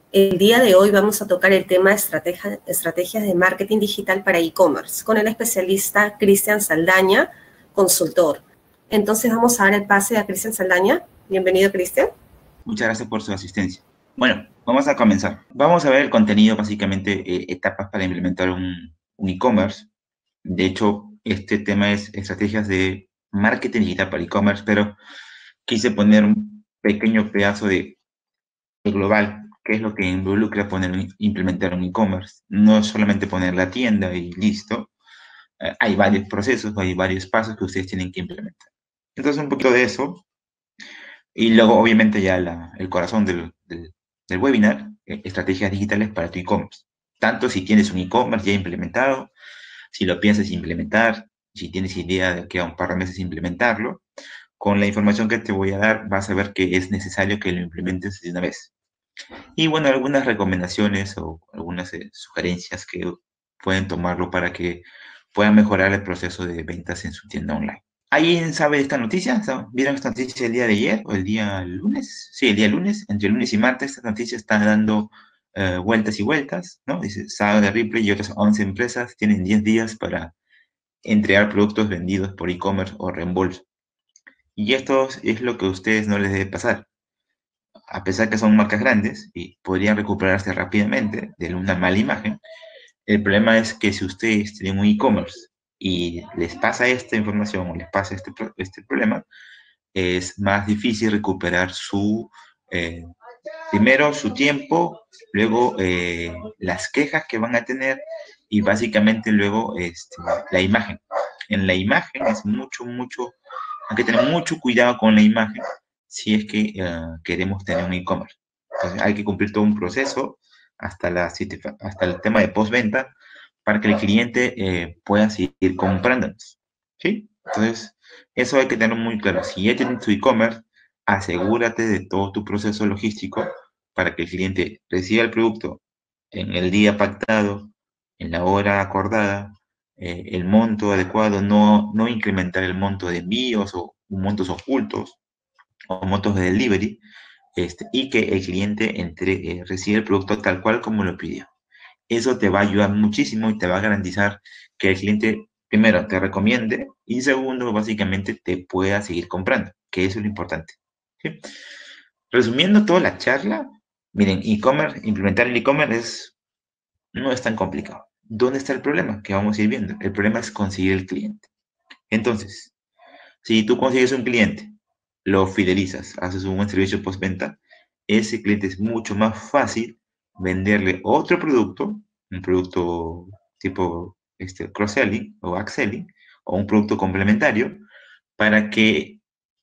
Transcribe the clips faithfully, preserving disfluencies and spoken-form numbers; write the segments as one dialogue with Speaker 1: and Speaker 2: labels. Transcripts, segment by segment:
Speaker 1: El día de hoy vamos a tocar el tema de estrategia, estrategias de marketing digital para e-commerce con el especialista Cristian Saldaña, consultor. Entonces vamos a dar el pase a Cristian Saldaña. Bienvenido, Cristian.
Speaker 2: Muchas gracias por su asistencia. Bueno, vamos a comenzar. Vamos a ver el contenido, básicamente, eh, etapas para implementar un, un e-commerce. De hecho, este tema es estrategias de marketing digital para e-commerce, pero quise poner un pequeño pedazo de, de global, que es lo que involucra poner, implementar un e-commerce. No es solamente poner la tienda y listo. Eh, hay varios procesos, hay varios pasos que ustedes tienen que implementar. Entonces, un poquito de eso. Y luego, obviamente, ya la, el corazón del, del, del webinar, eh, estrategias digitales para tu e-commerce. Tanto si tienes un e-commerce ya implementado, si lo piensas implementar, si tienes idea de que a un par de meses implementarlo, con la información que te voy a dar vas a ver que es necesario que lo implementes de una vez. Y bueno, algunas recomendaciones o algunas eh, sugerencias que pueden tomarlo para que puedan mejorar el proceso de ventas en su tienda online. ¿Alguien sabe de esta noticia? ¿Vieron esta noticia el día de ayer o el día lunes? Sí, el día lunes. Entre lunes y martes esta noticia está dando eh, vueltas y vueltas, ¿no? Dice, Saga de Ripley y otras once empresas tienen diez días para entregar productos vendidos por e-commerce o reembolso. Y esto es lo que a ustedes no les debe pasar. A pesar que son marcas grandes y podrían recuperarse rápidamente de una mala imagen, el problema es que si ustedes tienen un e-commerce y les pasa esta información o les pasa este, este problema, es más difícil recuperar su, eh, primero su tiempo, luego eh, las quejas que van a tener y básicamente luego este, la imagen. En la imagen es mucho, mucho, hay que tener mucho cuidado con la imagen si es que uh, queremos tener un e-commerce. Entonces hay que cumplir todo un proceso hasta, la, hasta el tema de postventa para que el cliente eh, pueda seguir comprándonos. ¿Sí? Entonces, eso hay que tenerlo muy claro. Si ya tienes tu e-commerce, asegúrate de todo tu proceso logístico para que el cliente reciba el producto en el día pactado, en la hora acordada, eh, el monto adecuado, no, no incrementar el monto de envíos o montos ocultos o montos de delivery, este, y que el cliente entre, eh, reciba el producto tal cual como lo pidió. Eso te va a ayudar muchísimo y te va a garantizar que el cliente, primero, te recomiende y segundo, básicamente, te pueda seguir comprando, que eso es lo importante. ¿Sí? Resumiendo toda la charla, miren, e-commerce, implementar el e-commerce es, no es tan complicado. ¿Dónde está el problema? Que vamos a ir viendo. El problema es conseguir el cliente. Entonces, si tú consigues un cliente, lo fidelizas, haces un buen servicio postventa, ese cliente es mucho más fácil venderle otro producto, un producto tipo este, cross-selling o upselling, o un producto complementario, para que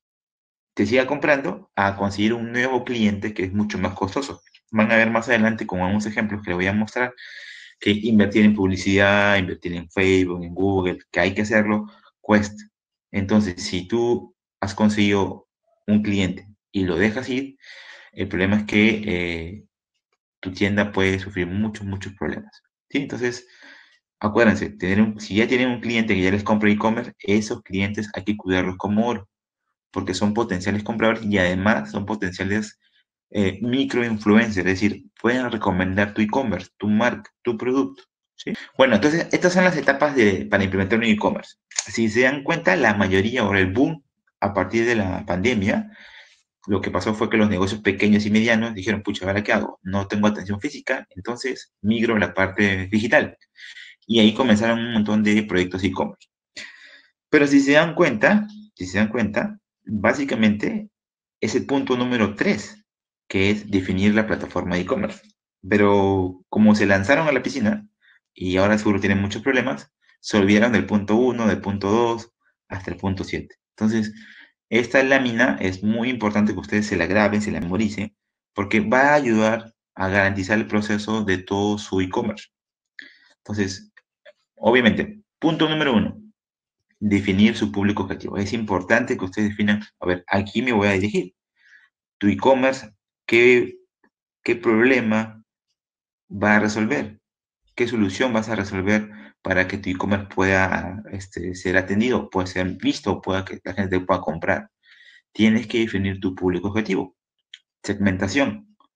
Speaker 2: te siga comprando a conseguir un nuevo cliente que es mucho más costoso. Van a ver más adelante con algunos ejemplos que les voy a mostrar que invertir en publicidad, invertir en Facebook, en Google, que hay que hacerlo, cuesta. Entonces, si tú has conseguido un cliente y lo dejas ir, el problema es que eh, tu tienda puede sufrir muchos, muchos problemas. ¿Sí? Entonces, acuérdense, tener un, si ya tienen un cliente que ya les compra e-commerce, esos clientes hay que cuidarlos como oro, porque son potenciales compradores y además son potenciales eh, microinfluencers, es decir, pueden recomendar tu e-commerce, tu marca, tu producto. ¿Sí? Bueno, entonces estas son las etapas de, para implementar un e-commerce. Si se dan cuenta, la mayoría, ahora el boom a partir de la pandemia, lo que pasó fue que los negocios pequeños y medianos dijeron, pucha, ¿ahora qué hago? No tengo atención física, entonces migro a la parte digital. Y ahí comenzaron un montón de proyectos e-commerce. Pero si se dan cuenta, si se dan cuenta, básicamente es el punto número tres, que es definir la plataforma de e-commerce. Pero como se lanzaron a la piscina y ahora seguro tienen muchos problemas, se olvidaron del punto uno, del punto dos, hasta el punto siete. Entonces, esta lámina es muy importante que ustedes se la graben, se la memoricen, porque va a ayudar a garantizar el proceso de todo su e-commerce. Entonces, obviamente, punto número uno, definir su público objetivo. Es importante que ustedes definan, a ver, ¿a quién me voy a dirigir? Tu e-commerce, ¿qué, qué problema va a resolver? ¿Qué solución vas a resolver para que tu e-commerce pueda este, ser atendido, pueda ser visto, pueda que la gente pueda comprar? Tienes que definir tu público objetivo. Segmentación.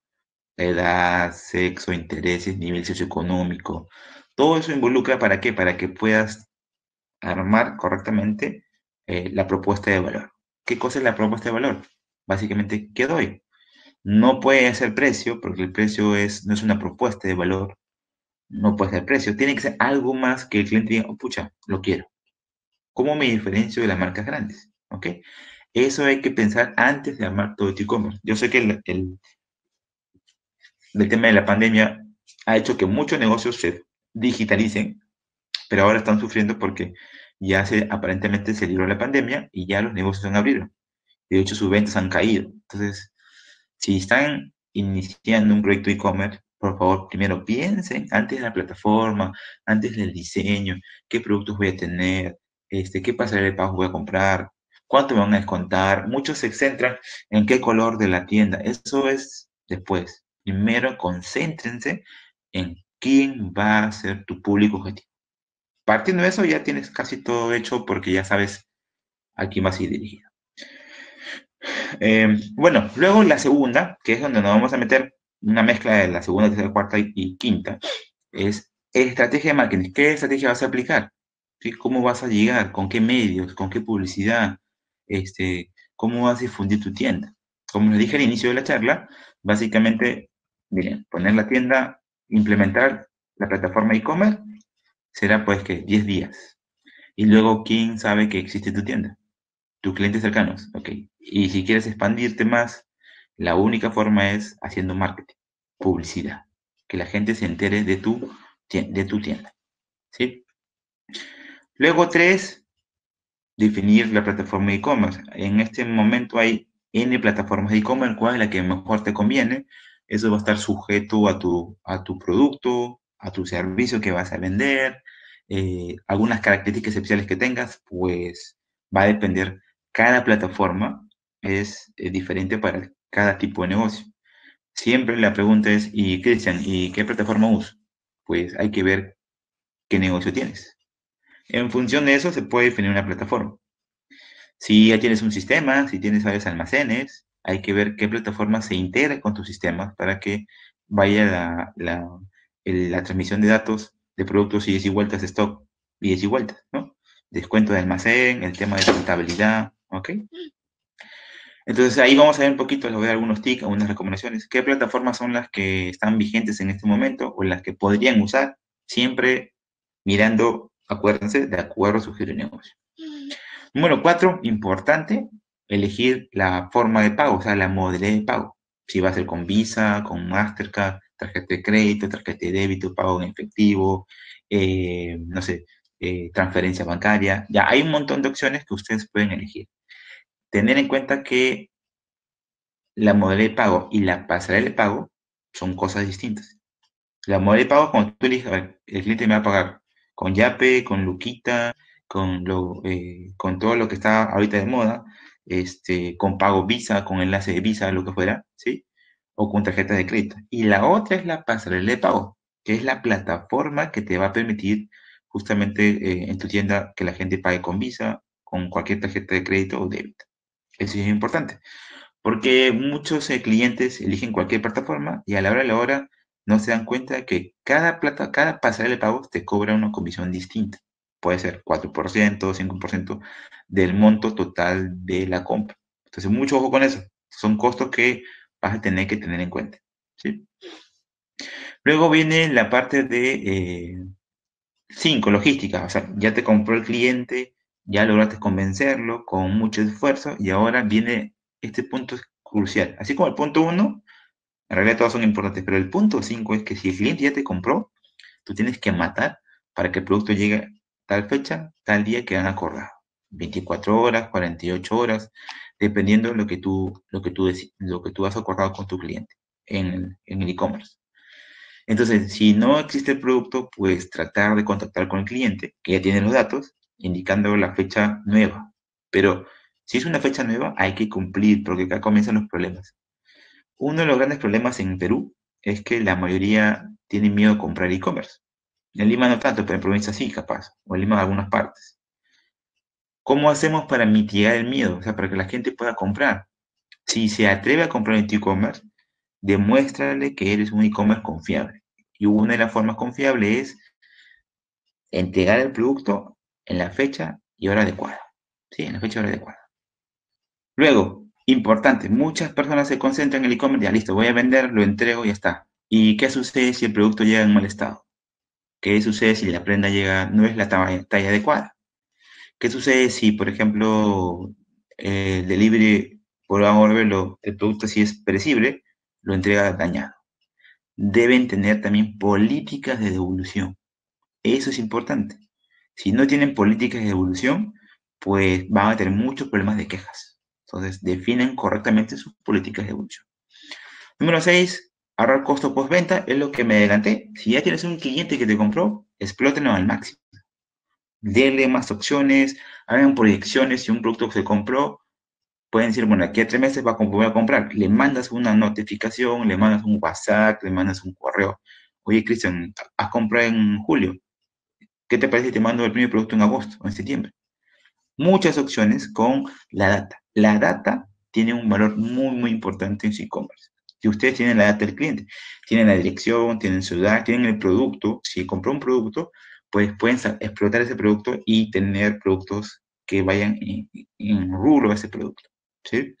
Speaker 2: edad, sexo, intereses, nivel socioeconómico. Todo eso involucra ¿para qué? Para que puedas armar correctamente eh, la propuesta de valor. ¿Qué cosa es la propuesta de valor? Básicamente, ¿qué doy? No puede ser precio, porque el precio es, no es una propuesta de valor, no puede ser precio, tiene que ser algo más que el cliente diga, oh, pucha, lo quiero. ¿Cómo me diferencio de las marcas grandes? ¿Ok? Eso hay que pensar antes de armar todo tu e-commerce. Yo sé que el, el, el tema de la pandemia ha hecho que muchos negocios se digitalicen, pero ahora están sufriendo porque ya se, aparentemente se libró la pandemia y ya los negocios han abrido. De hecho, sus ventas han caído. Entonces, si están iniciando un proyecto e-commerce, por favor, primero piensen antes de la plataforma, antes del diseño, qué productos voy a tener, este, qué pasarela de pago voy a comprar, cuánto me van a descontar. Muchos se centran en qué color de la tienda. Eso es después. Primero, concéntrense en quién va a ser tu público objetivo. Partiendo de eso, ya tienes casi todo hecho porque ya sabes a quién vas a ir dirigido. Eh, bueno, luego la segunda, que es donde nos vamos a meter una mezcla de la segunda, tercera, cuarta y, y quinta, es estrategia de marketing. ¿Qué estrategia vas a aplicar? ¿Sí? ¿Cómo vas a llegar? ¿Con qué medios? ¿Con qué publicidad? Este, ¿cómo vas a difundir tu tienda? Como les dije al inicio de la charla, básicamente, miren, poner la tienda, implementar la plataforma e-commerce, será pues que diez días. Y luego, ¿quién sabe que existe tu tienda? Tus clientes cercanos, ok. Y si quieres expandirte más, la única forma es haciendo marketing, publicidad, que la gente se entere de tu, de tu tienda, ¿sí? Luego, tres, definir la plataforma de e-commerce. En este momento hay N plataformas de e-commerce, ¿cuál es la que mejor te conviene? Eso va a estar sujeto a tu, a tu producto, a tu servicio que vas a vender, eh, algunas características especiales que tengas, pues va a depender. Cada plataforma es eh, diferente para cada tipo de negocio. Siempre la pregunta es, y Cristian, ¿y qué plataforma uso? Pues hay que ver qué negocio tienes. En función de eso se puede definir una plataforma. Si ya tienes un sistema, si tienes varios almacenes, hay que ver qué plataforma se integra con tu sistema para que vaya la, la, el- la transmisión de datos de productos y es y vueltas de stock y es y vueltas, ¿no? Descuento de almacén, el tema de contabilidad, ¿ok? Entonces ahí vamos a ver un poquito, les voy a dar algunos tips, algunas recomendaciones. ¿Qué plataformas son las que están vigentes en este momento o las que podrían usar? Siempre mirando, acuérdense, de acuerdo a su giro de negocio. Número cuatro, importante, elegir la forma de pago, o sea, la modalidad de pago. Si va a ser con Visa, con Mastercard, tarjeta de crédito, tarjeta de débito, pago en efectivo, eh, no sé, eh, transferencia bancaria. Ya hay un montón de opciones que ustedes pueden elegir. Tener en cuenta que la modalidad de pago y la pasarela de pago son cosas distintas. La modalidad de pago, cuando tú eliges, a ver, el cliente me va a pagar con Yape, con Luquita, con, lo, eh, con todo lo que está ahorita de moda, este, con pago Visa, con enlace de Visa, lo que fuera, ¿sí? O con tarjeta de crédito. Y la otra es la pasarela de pago, que es la plataforma que te va a permitir justamente eh, en tu tienda que la gente pague con Visa, con cualquier tarjeta de crédito o débito. Eso es importante. Porque muchos eh, clientes eligen cualquier plataforma y a la hora de la hora no se dan cuenta que cada, plata, cada pasarela de pagos te cobra una comisión distinta. Puede ser cuatro por ciento, cinco por ciento del monto total de la compra. Entonces, mucho ojo con eso. Son costos que vas a tener que tener en cuenta. ¿Sí? Luego viene la parte de cinco, eh, logística. O sea, ya te compró el cliente, ya lograste convencerlo con mucho esfuerzo y ahora viene este punto crucial. Así como el punto uno, en realidad todos son importantes, pero el punto cinco es que si el cliente ya te compró, tú tienes que matar para que el producto llegue tal fecha, tal día que han acordado. veinticuatro horas, cuarenta y ocho horas, dependiendo de lo que tú, lo que tú, lo que tú has acordado con tu cliente en, en el e-commerce. Entonces, si no existe el producto, pues tratar de contactar con el cliente, que ya tiene los datos, indicando la fecha nueva. Pero si es una fecha nueva, hay que cumplir, porque acá comienzan los problemas. Uno de los grandes problemas en Perú es que la mayoría tiene miedo a comprar e-commerce. En Lima no tanto, pero en provincia sí, capaz, o en Lima en algunas partes. ¿Cómo hacemos para mitigar el miedo? O sea, para que la gente pueda comprar. Si se atreve a comprar en tu e-commerce, demuéstrale que eres un e-commerce confiable. Y una de las formas confiables es entregar el producto en la fecha y hora adecuada. Sí, en la fecha y hora adecuada. Luego, importante, muchas personas se concentran en el e-commerce, ya listo, voy a vender, lo entrego y ya está. ¿Y qué sucede si el producto llega en mal estado? ¿Qué sucede si la prenda llega, no es la talla, talla adecuada? ¿Qué sucede si, por ejemplo, eh, el delivery, por verlo, el producto si es perecible, lo entrega dañado? Deben tener también políticas de devolución. Eso es importante. Si no tienen políticas de devolución, pues van a tener muchos problemas de quejas. Entonces, definen correctamente sus políticas de devolución. Número seis, ahorrar costo postventa, es lo que me adelanté. Si ya tienes un cliente que te compró, explótenlo al máximo. Denle más opciones, hagan proyecciones. Si un producto se compró, pueden decir, bueno, aquí a tres meses va a, voy a comprar. Le mandas una notificación, le mandas un WhatsApp, le mandas un correo. Oye, Cristian, has comprado en julio. ¿Qué te parece si te mando el primer producto en agosto o en septiembre? Muchas opciones con la data. La data tiene un valor muy, muy importante en su e-commerce. Si ustedes tienen la data del cliente, tienen la dirección, tienen su edad, tienen el producto, si compró un producto, pues pueden explotar ese producto y tener productos que vayan en, en rubro a ese producto. ¿Sí?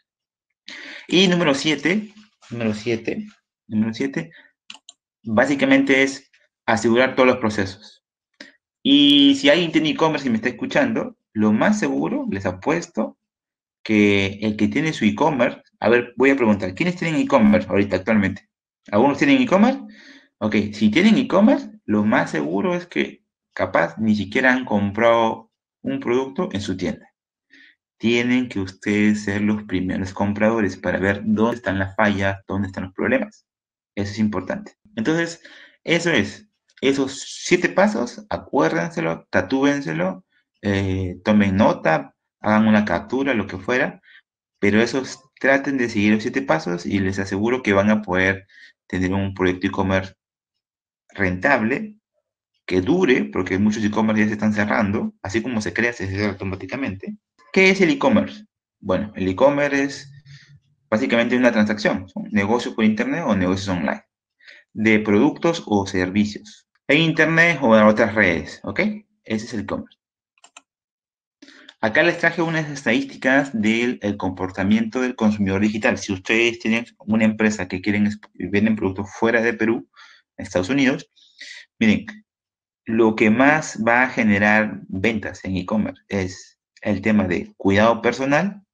Speaker 2: Y número siete, número siete, número siete, básicamente es asegurar todos los procesos. Y si alguien tiene e-commerce y me está escuchando, lo más seguro, les apuesto, que el que tiene su e-commerce, a ver, voy a preguntar, ¿quiénes tienen e-commerce ahorita actualmente? ¿Algunos tienen e-commerce? Ok, si tienen e-commerce, lo más seguro es que capaz ni siquiera han comprado un producto en su tienda. Tienen que ustedes ser los primeros compradores para ver dónde están las fallas, dónde están los problemas. Eso es importante. Entonces, eso es. Esos siete pasos, acuérdenselo, tatúenselo, eh, tomen nota, hagan una captura, lo que fuera, pero esos traten de seguir los siete pasos y les aseguro que van a poder tener un proyecto e-commerce rentable, que dure, porque muchos e-commerce ya se están cerrando, así como se crea, se cierra automáticamente. ¿Qué es el e-commerce? Bueno, el e-commerce es básicamente una transacción, son negocios por internet o negocios online, de productos o servicios, en internet o en otras redes, ¿ok? Ese es el e-commerce. Acá les traje unas estadísticas del el comportamiento del consumidor digital. Si ustedes tienen una empresa que quieren venden productos fuera de Perú, en Estados Unidos, miren, lo que más va a generar ventas en e-commerce es el tema de cuidado personal,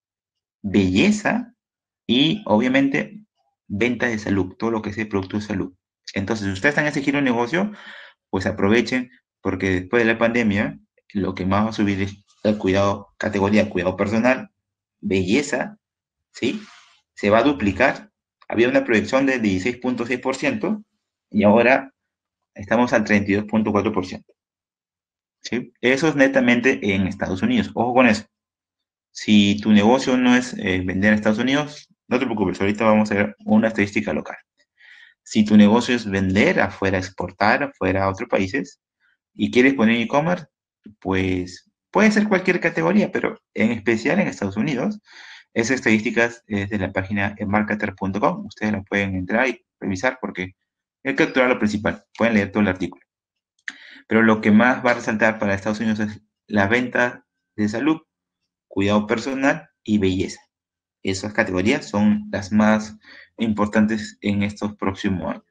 Speaker 2: belleza y, obviamente, venta de salud, todo lo que sea producto de salud. Entonces, si ustedes están en ese giro de negocio, pues aprovechen, porque después de la pandemia, lo que más va a subir es el cuidado, categoría cuidado personal, belleza, ¿sí? Se va a duplicar. Había una proyección de dieciséis punto seis por ciento y ahora estamos al treinta y dos punto cuatro por ciento. ¿Sí? Eso es netamente en Estados Unidos. Ojo con eso. Si tu negocio no es eh, vender en Estados Unidos, no te preocupes, ahorita vamos a ver una estadística local. Si tu negocio es vender afuera, exportar afuera a otros países y quieres poner e-commerce, pues puede ser cualquier categoría, pero en especial en Estados Unidos, esas estadísticas es de la página marketer punto com. Ustedes la pueden entrar y revisar porque hay que capturar lo principal. Pueden leer todo el artículo. Pero lo que más va a resaltar para Estados Unidos es la venta de salud, cuidado personal y belleza. Esas categorías son las más importantes en estos próximos años.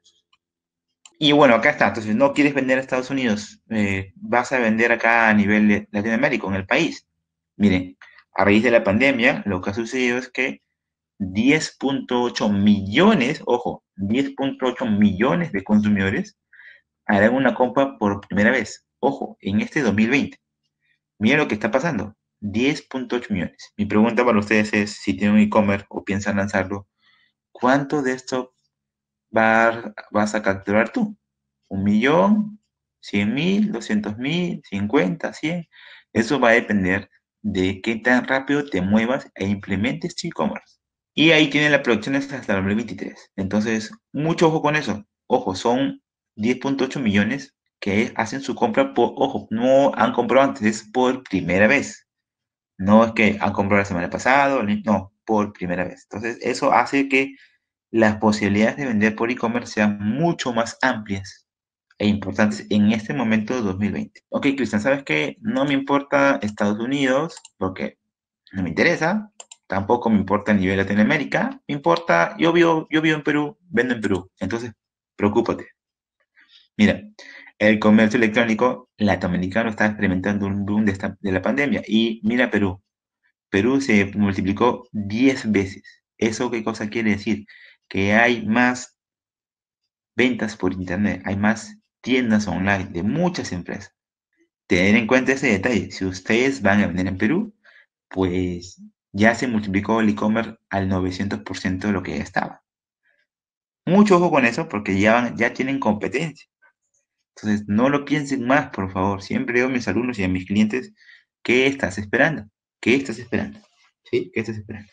Speaker 2: Y bueno, acá está. Entonces, no quieres vender a Estados Unidos, eh, vas a vender acá a nivel de Latinoamérica, en el país. Miren, a raíz de la pandemia, lo que ha sucedido es que diez punto ocho millones, ojo, diez punto ocho millones de consumidores harán una compra por primera vez. Ojo, en este dos mil veinte. Miren lo que está pasando. diez punto ocho millones. Mi pregunta para ustedes es, si tienen un e-commerce o piensan lanzarlo, ¿cuánto de esto va, vas a capturar tú? ¿Un millón? ¿Cien mil? ¿Doscientos mil? ¿cincuenta? ¿cien? Eso va a depender de qué tan rápido te muevas e implementes tu e-commerce. Y ahí tienen las producciones hasta el dos mil veintitrés. Entonces, mucho ojo con eso. Ojo, son diez punto ocho millones que hacen su compra por, ojo, no han comprado antes, es por primera vez. No es que han comprado la semana pasada, no, por primera vez. Entonces, eso hace que las posibilidades de vender por e-commerce sean mucho más amplias e importantes en este momento de dos mil veinte. Ok, Cristian, ¿sabes qué? No me importa Estados Unidos, porque no me interesa. Tampoco me importa a nivel Latinoamérica. Me importa, yo vivo, yo vivo en Perú, vendo en Perú. Entonces, preocúpate. Mira, el comercio electrónico latinoamericano está experimentando un boom de, esta, de la pandemia. Y mira Perú. Perú se multiplicó diez veces. ¿Eso qué cosa quiere decir? Que hay más ventas por internet, hay más tiendas online de muchas empresas. Tener en cuenta ese detalle. Si ustedes van a vender en Perú, pues ya se multiplicó el e-commerce al novecientos por ciento de lo que ya estaba. Mucho ojo con eso porque ya, van- ya tienen competencia. Entonces, no lo piensen más, por favor. Siempre digo a mis alumnos y a mis clientes, ¿qué estás esperando? ¿Qué estás esperando? ¿Sí? ¿Qué estás esperando?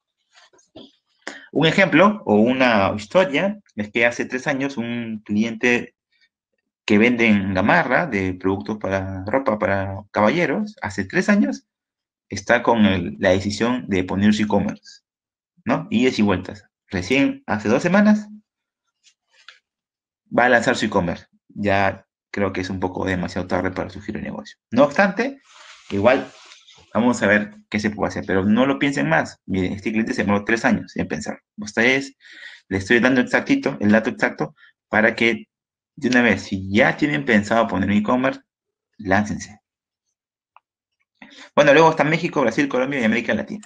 Speaker 2: Un ejemplo o una historia es que hace tres años un cliente que vende en Gamarra de productos para ropa para caballeros, hace tres años está con el- la decisión de poner su e-commerce, ¿no? Idas y vueltas. Recién hace dos semanas va a lanzar su e-commerce. Ya creo que es un poco demasiado tarde para su giro de negocio. No obstante, igual vamos a ver qué se puede hacer, pero no lo piensen más. Miren, este cliente se demoró tres años en pensar. Ustedes le estoy dando exactito, el dato exacto, para que de una vez, si ya tienen pensado poner un e-commerce, láncense. Bueno, luego está México, Brasil, Colombia y América Latina.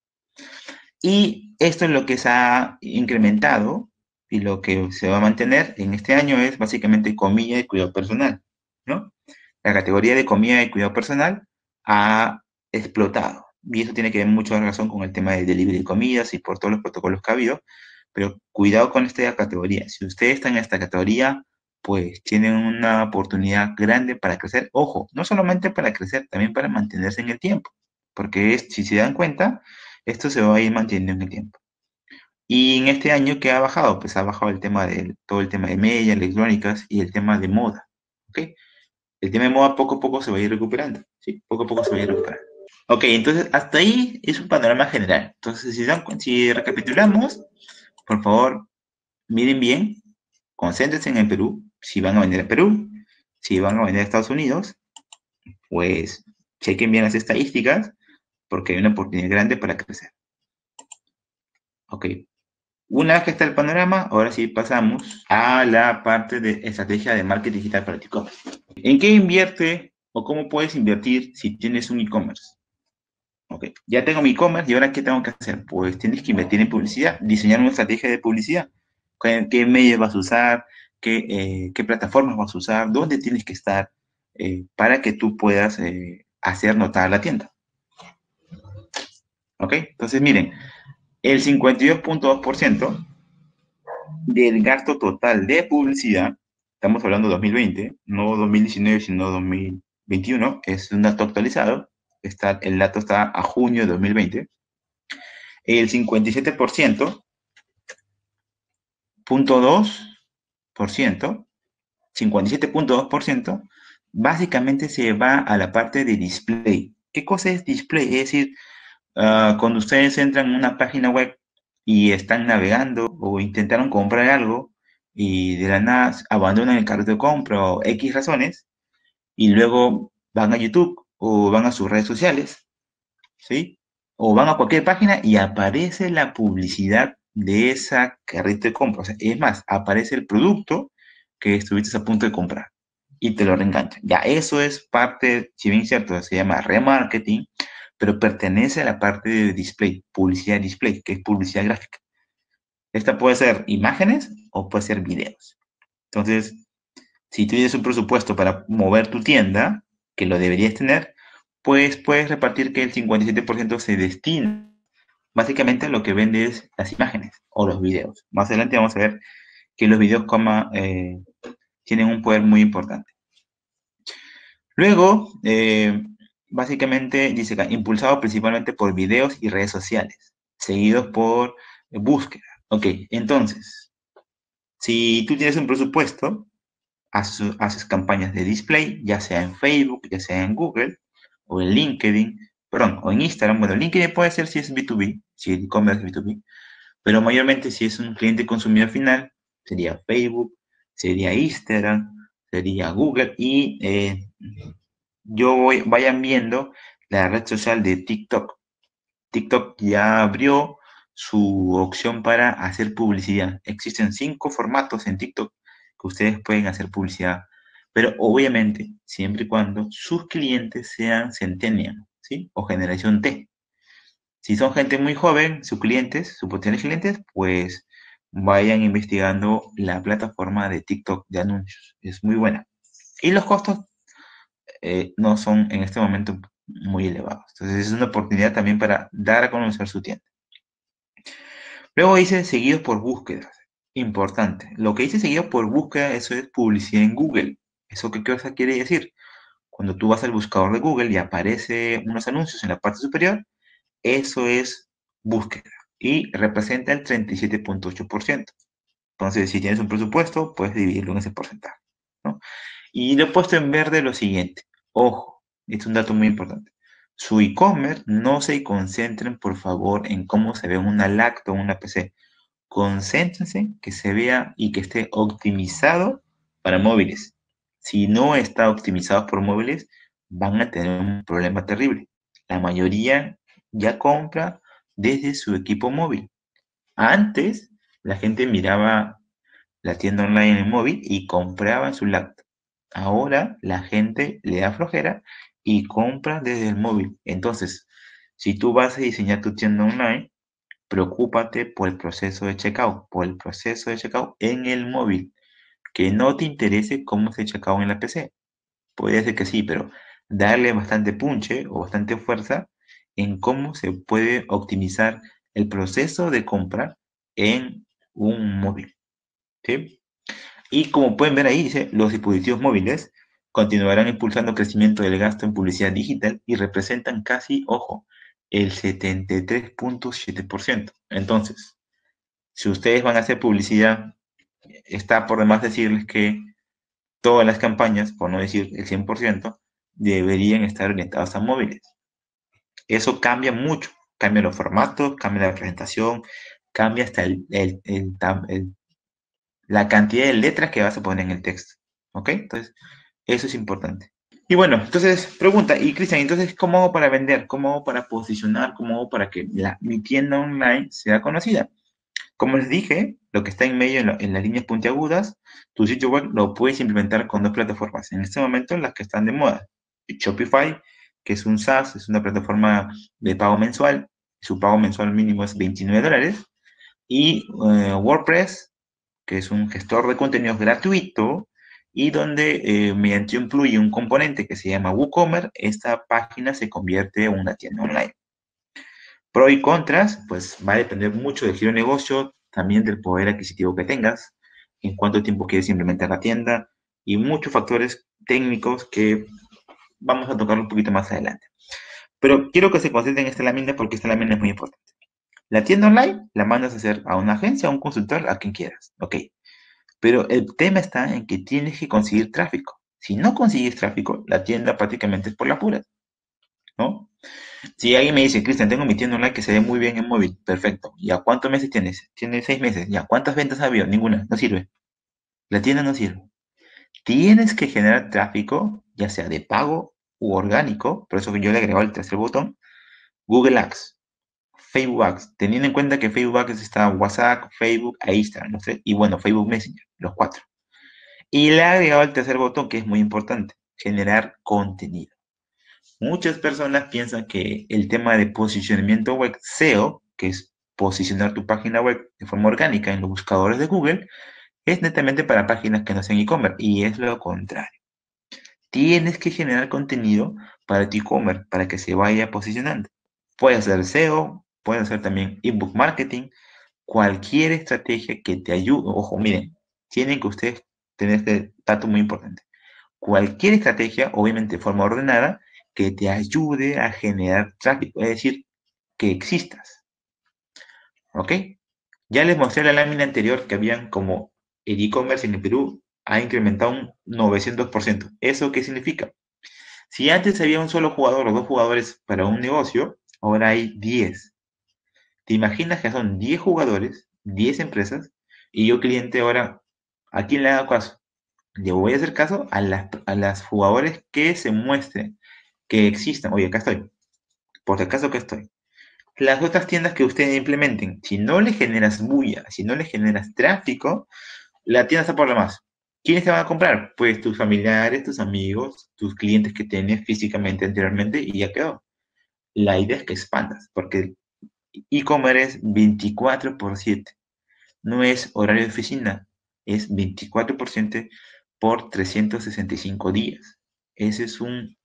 Speaker 2: Y esto es lo que se ha incrementado y lo que se va a mantener en este año es básicamente comida y cuidado personal, ¿no? La categoría de comida y cuidado personal ha explotado. Y eso tiene que ver mucho en razón con el tema de delivery de comidas y por todos los protocolos que ha habido. Pero cuidado con esta categoría. Si ustedes están en esta categoría, pues tienen una oportunidad grande para crecer. Ojo, no solamente para crecer, también para mantenerse en el tiempo. Porque es, si se dan cuenta, esto se va a ir manteniendo en el tiempo. Y en este año, ¿qué ha bajado? Pues ha bajado el tema de todo el tema de media, electrónicas y el tema de moda. ¿Ok? El tema de moda poco a poco se va a ir recuperando. ¿Sí? Poco a poco se va a ir recuperando. Ok, entonces hasta ahí es un panorama general. Entonces, si, dan, si recapitulamos, por favor, miren bien, concéntrense en el Perú. Si van a vender a Perú, si van a vender a Estados Unidos, pues chequen bien las estadísticas porque hay una oportunidad grande para crecer. Ok, una vez que está el panorama, ahora sí pasamos a la parte de estrategia de marketing digital para tu e-commerce. ¿En qué invierte o cómo puedes invertir si tienes un e-commerce? Ok, ya tengo mi e-commerce y ahora ¿qué tengo que hacer? Pues tienes que invertir en publicidad, diseñar una estrategia de publicidad. ¿Qué, qué medios vas a usar? ¿Qué, eh, qué plataformas vas a usar? ¿Dónde tienes que estar eh, para que tú puedas eh, hacer notar la tienda? Ok, entonces miren, el cincuenta y dos punto dos por ciento del gasto total de publicidad, estamos hablando de dos mil veinte, no dos mil diecinueve, sino dos mil veintiuno, es un dato actualizado, está, el dato está a junio de dos mil veinte, el cincuenta y siete por ciento, punto dos por ciento, cincuenta y siete punto dos por ciento, básicamente se va a la parte de display. ¿Qué cosa es display? Es decir, uh, cuando ustedes entran en una página web y están navegando o intentaron comprar algo y de la nada abandonan el carrito de compra o X razones y luego van a YouTube o van a sus redes sociales, ¿sí? O van a cualquier página y aparece la publicidad de esa carrito de compra. O sea, es más, aparece el producto que estuviste a punto de comprar y te lo reenganchan. Ya, eso es parte, si bien es cierto, se llama remarketing, pero pertenece a la parte de display, publicidad display, que es publicidad gráfica. Esta puede ser imágenes o puede ser videos. Entonces, si tú tienes un presupuesto para mover tu tienda, que lo deberías tener, pues puedes repartir que el cincuenta y siete por ciento se destina básicamente a lo que vende es las imágenes o los videos. Más adelante vamos a ver que los videos coma, eh, tienen un poder muy importante. Luego, eh, básicamente dice acá, impulsado principalmente por videos y redes sociales, seguidos por búsqueda. Ok, entonces, si tú tienes un presupuesto, haces, haces campañas de display, ya sea en Facebook, ya sea en Google, o en LinkedIn, perdón, o en Instagram. Bueno, LinkedIn puede ser si es B dos B, si el e-commerce es B dos B, Pero mayormente si es un cliente consumidor final, sería Facebook, sería Instagram, sería Google y eh, yo voy, vayan viendo la red social de TikTok. TikTok ya abrió su opción para hacer publicidad. Existen cinco formatos en TikTok que ustedes pueden hacer publicidad, pero obviamente siempre y cuando sus clientes sean centennial, ¿sí? O generación T. Si son gente muy joven, sus clientes, sus potenciales clientes, pues vayan investigando la plataforma de TikTok de anuncios. Es muy buena. Y los costos eh, no son en este momento muy elevados. Entonces es una oportunidad también para dar a conocer su tienda. Luego dice seguidos por búsquedas. Importante. Lo que dice seguidos por búsqueda, eso es publicidad en Google. ¿Eso qué cosa quiere decir? Cuando tú vas al buscador de Google y aparece unos anuncios en la parte superior, eso es búsqueda y representa el treinta y siete punto ocho por ciento. Entonces, si tienes un presupuesto, puedes dividirlo en ese porcentaje, ¿no? Y lo he puesto en verde lo siguiente. Ojo, es un dato muy importante. Su e-commerce, no se concentren, por favor, en cómo se ve una lacto o una P C. Concéntrense que se vea y que esté optimizado para móviles. Si no está optimizado por móviles, van a tener un problema terrible. La mayoría ya compra desde su equipo móvil. Antes, la gente miraba la tienda online en el móvil y compraba en su laptop. Ahora, la gente le da flojera y compra desde el móvil. Entonces, si tú vas a diseñar tu tienda online, preocúpate por el proceso de checkout, por el proceso de checkout en el móvil. Que no te interese cómo se checkout en la P C. Puede ser que sí, pero darle bastante punche o bastante fuerza en cómo se puede optimizar el proceso de compra en un móvil. ¿Sí? Y como pueden ver ahí, dice, los dispositivos móviles continuarán impulsando el crecimiento del gasto en publicidad digital y representan casi, ojo, el setenta y tres punto siete por ciento. Entonces, si ustedes van a hacer publicidad, está por demás decirles que todas las campañas, por no decir el cien por ciento, deberían estar orientadas a móviles. Eso cambia mucho, cambia los formatos, cambia la presentación, cambia hasta el, el, el, el, la cantidad de letras que vas a poner en el texto. ¿Ok? Entonces, eso es importante. Y bueno, entonces, pregunta, y Cristian, entonces, ¿cómo hago para vender? ¿Cómo hago para posicionar? ¿Cómo hago para que la, mi tienda online sea conocida? Como les dije, lo que está en medio en, la, en las líneas puntiagudas, tu sitio web lo puedes implementar con dos plataformas. En este momento, las que están de moda. Shopify, que es un SaaS, es una plataforma de pago mensual. Su pago mensual mínimo es veintinueve dólares. Y eh, WordPress, que es un gestor de contenidos gratuito y donde eh, mediante un plugin, un componente que se llama WooCommerce, esta página se convierte en una tienda online. Pro y contras, pues va a depender mucho del giro de negocio, también del poder adquisitivo que tengas, en cuánto tiempo quieres implementar la tienda y muchos factores técnicos que vamos a tocar un poquito más adelante. Pero quiero que se concentren en esta lámina porque esta lámina es muy importante. La tienda online la mandas a hacer a una agencia, a un consultor, a quien quieras, ok. Pero el tema está en que tienes que conseguir tráfico. Si no consigues tráfico, la tienda prácticamente es por las puras, ¿no? Si alguien me dice, Cristian, tengo mi tienda online que se ve muy bien en móvil, perfecto. ¿Y a cuántos meses tienes? Tienes seis meses. ¿Y a cuántas ventas ha habido? Ninguna, no sirve. La tienda no sirve. Tienes que generar tráfico, ya sea de pago u orgánico, por eso que yo le agrego el tercer botón, Google Ads, Facebook Ads, teniendo en cuenta que Facebook Ads está WhatsApp, Facebook e Instagram, ¿no? Y bueno, Facebook Messenger, los cuatro. Y le he agregado el tercer botón que es muy importante, generar contenido. Muchas personas piensan que el tema de posicionamiento web S E O, que es posicionar tu página web de forma orgánica en los buscadores de Google, es netamente para páginas que no sean e-commerce, y es lo contrario. Tienes que generar contenido para tu e-commerce, para que se vaya posicionando. Puede ser S E O, puede ser también ebook marketing, cualquier estrategia que te ayude. Ojo, miren, tienen que ustedes tener este dato muy importante. Cualquier estrategia, obviamente de forma ordenada, que te ayude a generar tráfico, es decir, que existas. ¿Ok? Ya les mostré la lámina anterior que habían como el e-commerce en el Perú ha incrementado un novecientos por ciento. ¿Eso qué significa? Si antes había un solo jugador o dos jugadores para un negocio, ahora hay diez. ¿Te imaginas que son diez jugadores, diez empresas, y yo cliente ahora, ¿a quién le hago caso? Le voy a hacer caso a las, a las jugadores que se muestren, que existan. Oye, acá estoy. Por si acaso que estoy. Las otras tiendas que ustedes implementen, si no le generas bulla, si no le generas tráfico, la tienda está por lo más. ¿Quiénes te van a comprar? Pues tus familiares, tus amigos, tus clientes que tienes físicamente anteriormente y ya quedó. La idea es que expandas, porque e-commerce es veinticuatro por siete. No es horario de oficina, es veinticuatro por ciento por trescientos sesenta y cinco días. Esa es un,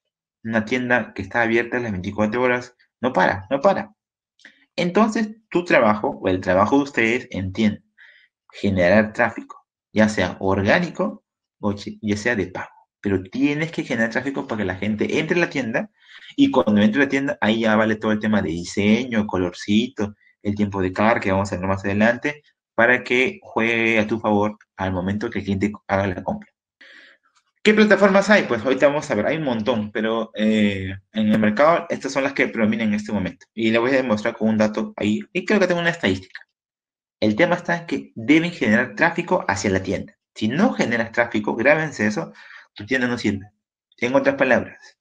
Speaker 2: una tienda que está abierta las veinticuatro horas. No para, no para. Entonces, tu trabajo o el trabajo de ustedes, entienden, generar tráfico, ya sea orgánico o ya sea de pago. Pero tienes que generar tráfico para que la gente entre a la tienda y cuando entre a la tienda, ahí ya vale todo el tema de diseño, colorcito, el tiempo de carga que vamos a ver más adelante, para que juegue a tu favor al momento que el cliente haga la compra. ¿Qué plataformas hay? Pues ahorita vamos a ver, hay un montón, pero eh, en el mercado estas son las que predominan en este momento. Y le voy a demostrar con un dato ahí, y creo que tengo una estadística. El tema está en que deben generar tráfico hacia la tienda. Si no generas tráfico, grábense eso, tu tienda no sirve. En otras palabras,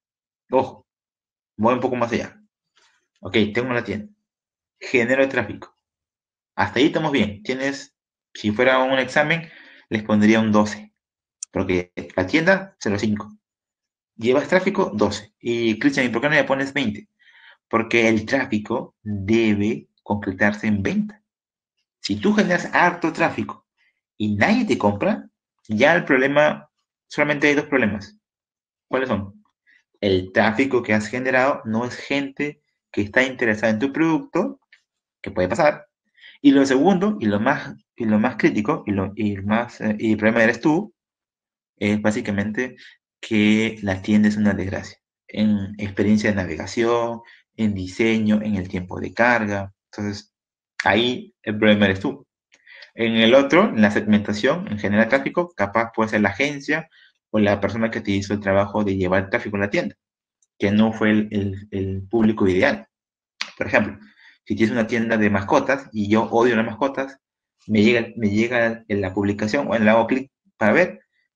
Speaker 2: ojo, voy un poco más allá. Ok, tengo la tienda, genero tráfico. Hasta ahí estamos bien. Tienes, si fuera un examen, les pondría un doce. Porque la tienda, cero coma cinco. Llevas tráfico, doce. Y Cristian, ¿y por qué no le pones veinte? Porque el tráfico debe concretarse en venta. Si tú generas harto tráfico y nadie te compra, ya el problema, solamente hay dos problemas. ¿Cuáles son? El tráfico que has generado no es gente que está interesada en tu producto, que puede pasar. Y lo segundo, y lo más, y lo más crítico, y, lo, y, más, eh, y el problema eres tú, es básicamente que la tienda es una desgracia. En experiencia de navegación, en diseño, en el tiempo de carga. Entonces, ahí el problema eres tú. En el otro, en la segmentación, en general tráfico, capaz puede ser la agencia o la persona que te hizo el trabajo de llevar tráfico a la tienda, que no fue el, el, el público ideal. Por ejemplo, si tienes una tienda de mascotas y yo odio las mascotas, me llega, me llega en la publicación o en le hago clic para ver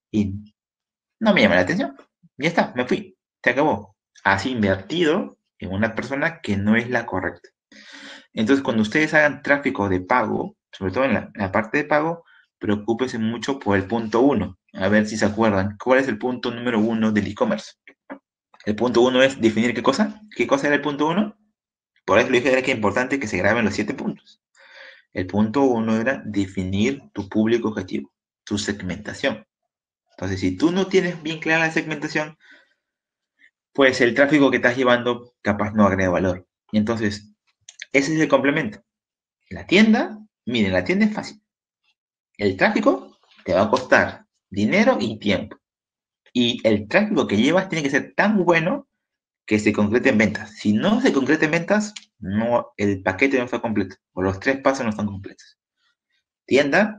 Speaker 2: y no me llama la atención. Ya está, me fui, se acabó. Has invertido en una persona que no es la correcta. Entonces, cuando ustedes hagan tráfico de pago, sobre todo en la, en la parte de pago, preocúpense mucho por el punto uno. A ver si se acuerdan. ¿Cuál es el punto número uno del e-commerce? El punto uno es definir qué cosa. ¿Qué cosa era el punto uno? Por eso le dije que era importante que se graben los siete puntos. El punto uno era definir tu público objetivo, tu segmentación. Entonces, si tú no tienes bien clara la segmentación, pues el tráfico que estás llevando capaz no agrega valor. Y entonces, ese es el complemento. La tienda, miren, la tienda es fácil. El tráfico te va a costar dinero y tiempo. Y el tráfico que llevas tiene que ser tan bueno que se concrete en ventas. Si no se concreta en ventas, no, el paquete no está completo. O los tres pasos no están completos. Tienda,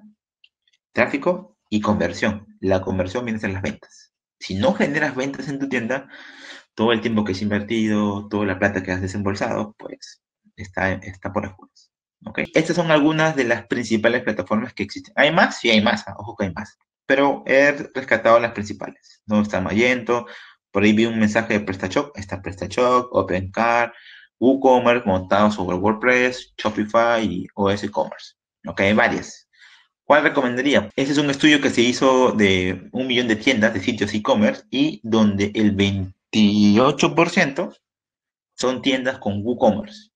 Speaker 2: tráfico y conversión. La conversión viene a ser las ventas. Si no generas ventas en tu tienda, todo el tiempo que has invertido, toda la plata que has desembolsado, pues está, está por las juegas. ¿Okay? Estas son algunas de las principales plataformas que existen. ¿Hay más? Sí, hay más. Ojo que hay más. Pero he rescatado las principales. No está Magento. Por ahí vi un mensaje de PrestaShop. Está PrestaShop, OpenCart, WooCommerce montado sobre WordPress, Shopify y O S Commerce. Ok, hay varias. ¿Cuál recomendaría? Ese es un estudio que se hizo de un millón de tiendas, de sitios e-commerce, y donde el veintiocho por ciento son tiendas con WooCommerce.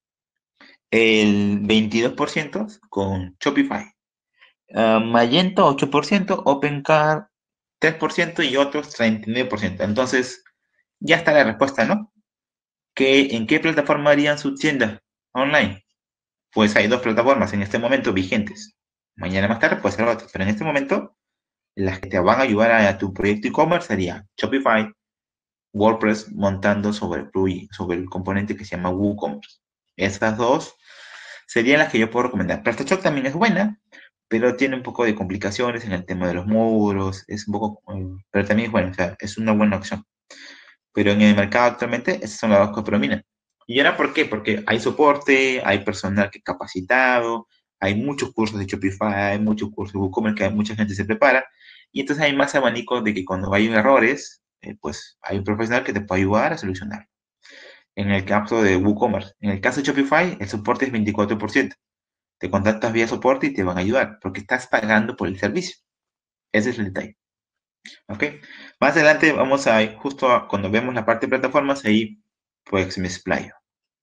Speaker 2: El veintidós por ciento con Shopify. Uh, Magento ocho por ciento, OpenCart tres por ciento y otros treinta y nueve por ciento. Entonces, ya está la respuesta, ¿no? ¿Qué, ¿En qué plataforma harían su tienda online? Pues hay dos plataformas en este momento vigentes. Mañana más tarde puede ser otra, pero en este momento las que te van a ayudar a, a tu proyecto e-commerce sería Shopify, WordPress montando sobre, sobre el componente que se llama WooCommerce. Estas dos serían las que yo puedo recomendar. PrestaShop también es buena, pero tiene un poco de complicaciones en el tema de los módulos, es un poco, pero también es bueno, o sea, es una buena opción. Pero en el mercado actualmente, esas son las dos que predominan. ¿Y ahora por qué? Porque hay soporte, hay personal que capacitado, hay muchos cursos de Shopify, hay muchos cursos de WooCommerce que mucha gente se prepara, y entonces hay más abanico de que cuando hay errores, eh, pues hay un profesional que te puede ayudar a solucionar. En el caso de WooCommerce, en el caso de Shopify, el soporte es veinticuatro por ciento. Te contactas vía soporte y te van a ayudar, porque estás pagando por el servicio. Ese es el detalle. ¿Ok? Más adelante vamos a, justo a, cuando vemos la parte de plataformas, ahí pues me explayo.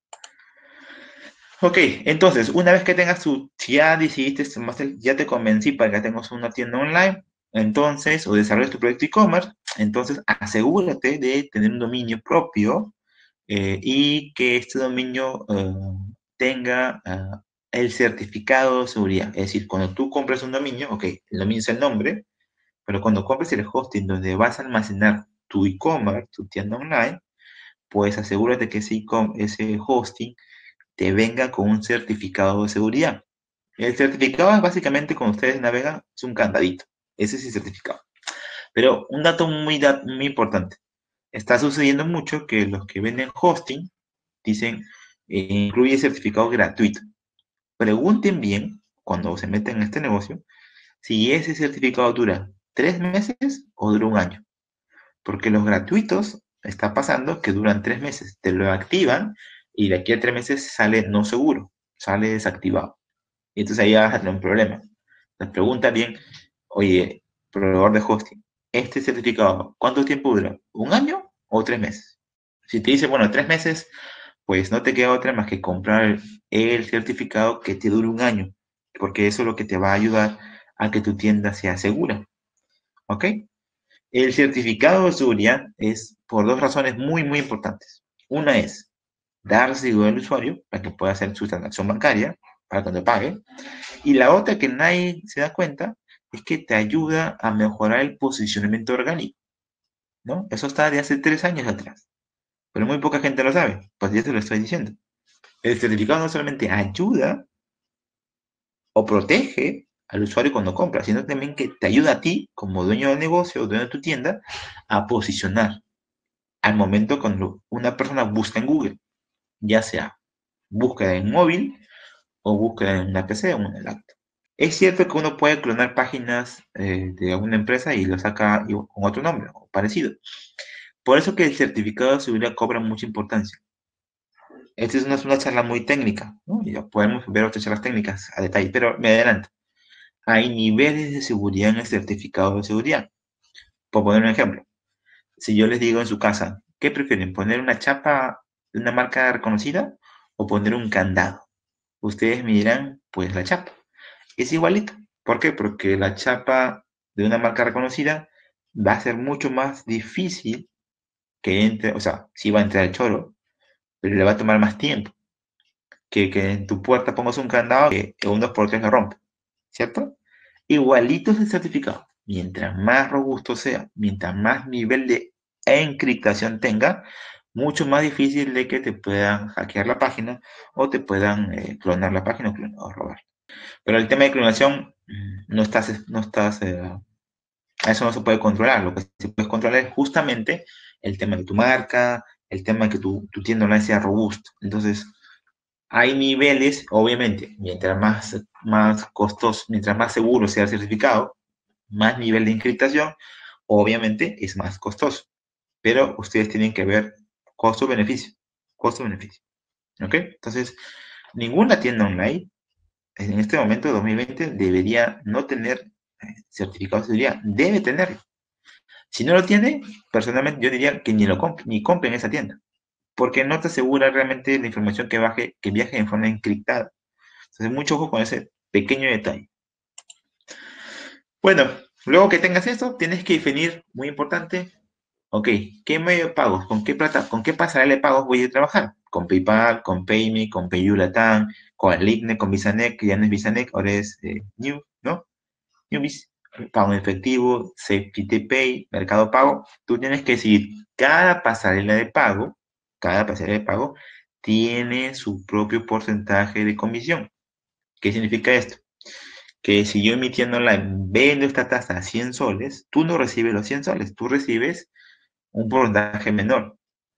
Speaker 2: Ok, entonces, una vez que tengas tu, si ya decidiste, ya te convencí para que tengas una tienda online, entonces, o desarrolles tu proyecto e-commerce, entonces asegúrate de tener un dominio propio eh, y que este dominio eh, tenga uh, el certificado de seguridad. Es decir, cuando tú compras un dominio, ok, el dominio es el nombre, pero cuando compres el hosting donde vas a almacenar tu e-commerce, tu tienda online, pues asegúrate que ese, ese hosting te venga con un certificado de seguridad. El certificado es básicamente cuando ustedes navegan, es un candadito. Ese es el certificado. Pero un dato muy, muy importante. Está sucediendo mucho que los que venden hosting dicen, eh, incluye certificado gratuito. Pregunten bien, cuando se meten en este negocio, si ese certificado dura tres meses o dura un año. Porque los gratuitos está pasando que duran tres meses. Te lo activan y de aquí a tres meses sale no seguro, sale desactivado. Y entonces ahí vas a tener un problema. Les pregunta bien, oye, proveedor de hosting, este certificado, ¿cuánto tiempo dura? ¿Un año o tres meses? Si te dice, bueno, tres meses, pues no te queda otra más que comprar el certificado que te dure un año, porque eso es lo que te va a ayudar a que tu tienda sea segura. ¿Ok? El certificado de seguridad es por dos razones muy, muy importantes. Una es dar seguridad al usuario para que pueda hacer su transacción bancaria, para cuando pague. Y la otra que nadie se da cuenta es que te ayuda a mejorar el posicionamiento orgánico, ¿no? Eso está de hace tres años atrás, pero muy poca gente lo sabe, pues ya te lo estoy diciendo. El certificado no solamente ayuda o protege al usuario cuando compra, sino también que te ayuda a ti, como dueño del negocio o dueño de tu tienda, a posicionar al momento cuando una persona busca en Google, ya sea búsqueda en móvil o búsqueda en una P C o en un laptop. Es cierto que uno puede clonar páginas eh, de alguna empresa y lo saca con otro nombre o parecido. Por eso que el certificado de seguridad cobra mucha importancia. Esta es una, una charla muy técnica, ¿no? Ya podemos ver otras charlas técnicas a detalle, pero me adelanto. Hay niveles de seguridad en el certificado de seguridad. Por poner un ejemplo, si yo les digo en su casa, ¿qué prefieren? ¿Poner una chapa de una marca reconocida o poner un candado? Ustedes me dirán, pues la chapa. Es igualito. ¿Por qué? Porque la chapa de una marca reconocida va a ser mucho más difícil que entre, o sea, sí va a entrar el choro, pero le va a tomar más tiempo que, que en tu puerta pongas un candado que en un dos por tres lo rompe, ¿cierto? Igualito es el certificado. Mientras más robusto sea, mientras más nivel de encriptación tenga, mucho más difícil de que te puedan hackear la página o te puedan eh, clonar la página o, o robar. Pero el tema de clonación no estás, no estás, eh, eso no se puede controlar. Lo que se puede controlar es justamente el tema de tu marca, el tema de que tu, tu tienda online sea robusta. Entonces, hay niveles, obviamente, mientras más, más costoso, mientras más seguro sea el certificado, más nivel de encriptación, obviamente es más costoso. Pero ustedes tienen que ver costo-beneficio, costo-beneficio. ¿Ok? Entonces, ninguna tienda online en este momento de dos mil veinte debería no tener certificado de seguridad, debe tenerlo. Si no lo tiene, personalmente yo diría que ni lo compre, ni compre en esa tienda, porque no te asegura realmente la información que, baje, que viaje en forma encriptada. Entonces, mucho ojo con ese pequeño detalle. Bueno, luego que tengas esto, tienes que definir, muy importante, ok, ¿qué medio de pagos? ¿Con qué plata, con qué pasarela de pagos voy a trabajar? ¿Con PayPal, con PayMe, con PayUlatam, con el Igne, con Bisanet, que ya no es Bisanet, ahora es eh, New, ¿no? Newbies, pago en efectivo, SafetyPay, Mercado Pago. Tú tienes que decidir, cada pasarela de pago, cada pasarela de pago tiene su propio porcentaje de comisión. ¿Qué significa esto? Que si yo en mi tienda online vendo esta tasa a cien soles, tú no recibes los cien soles, tú recibes un porcentaje menor.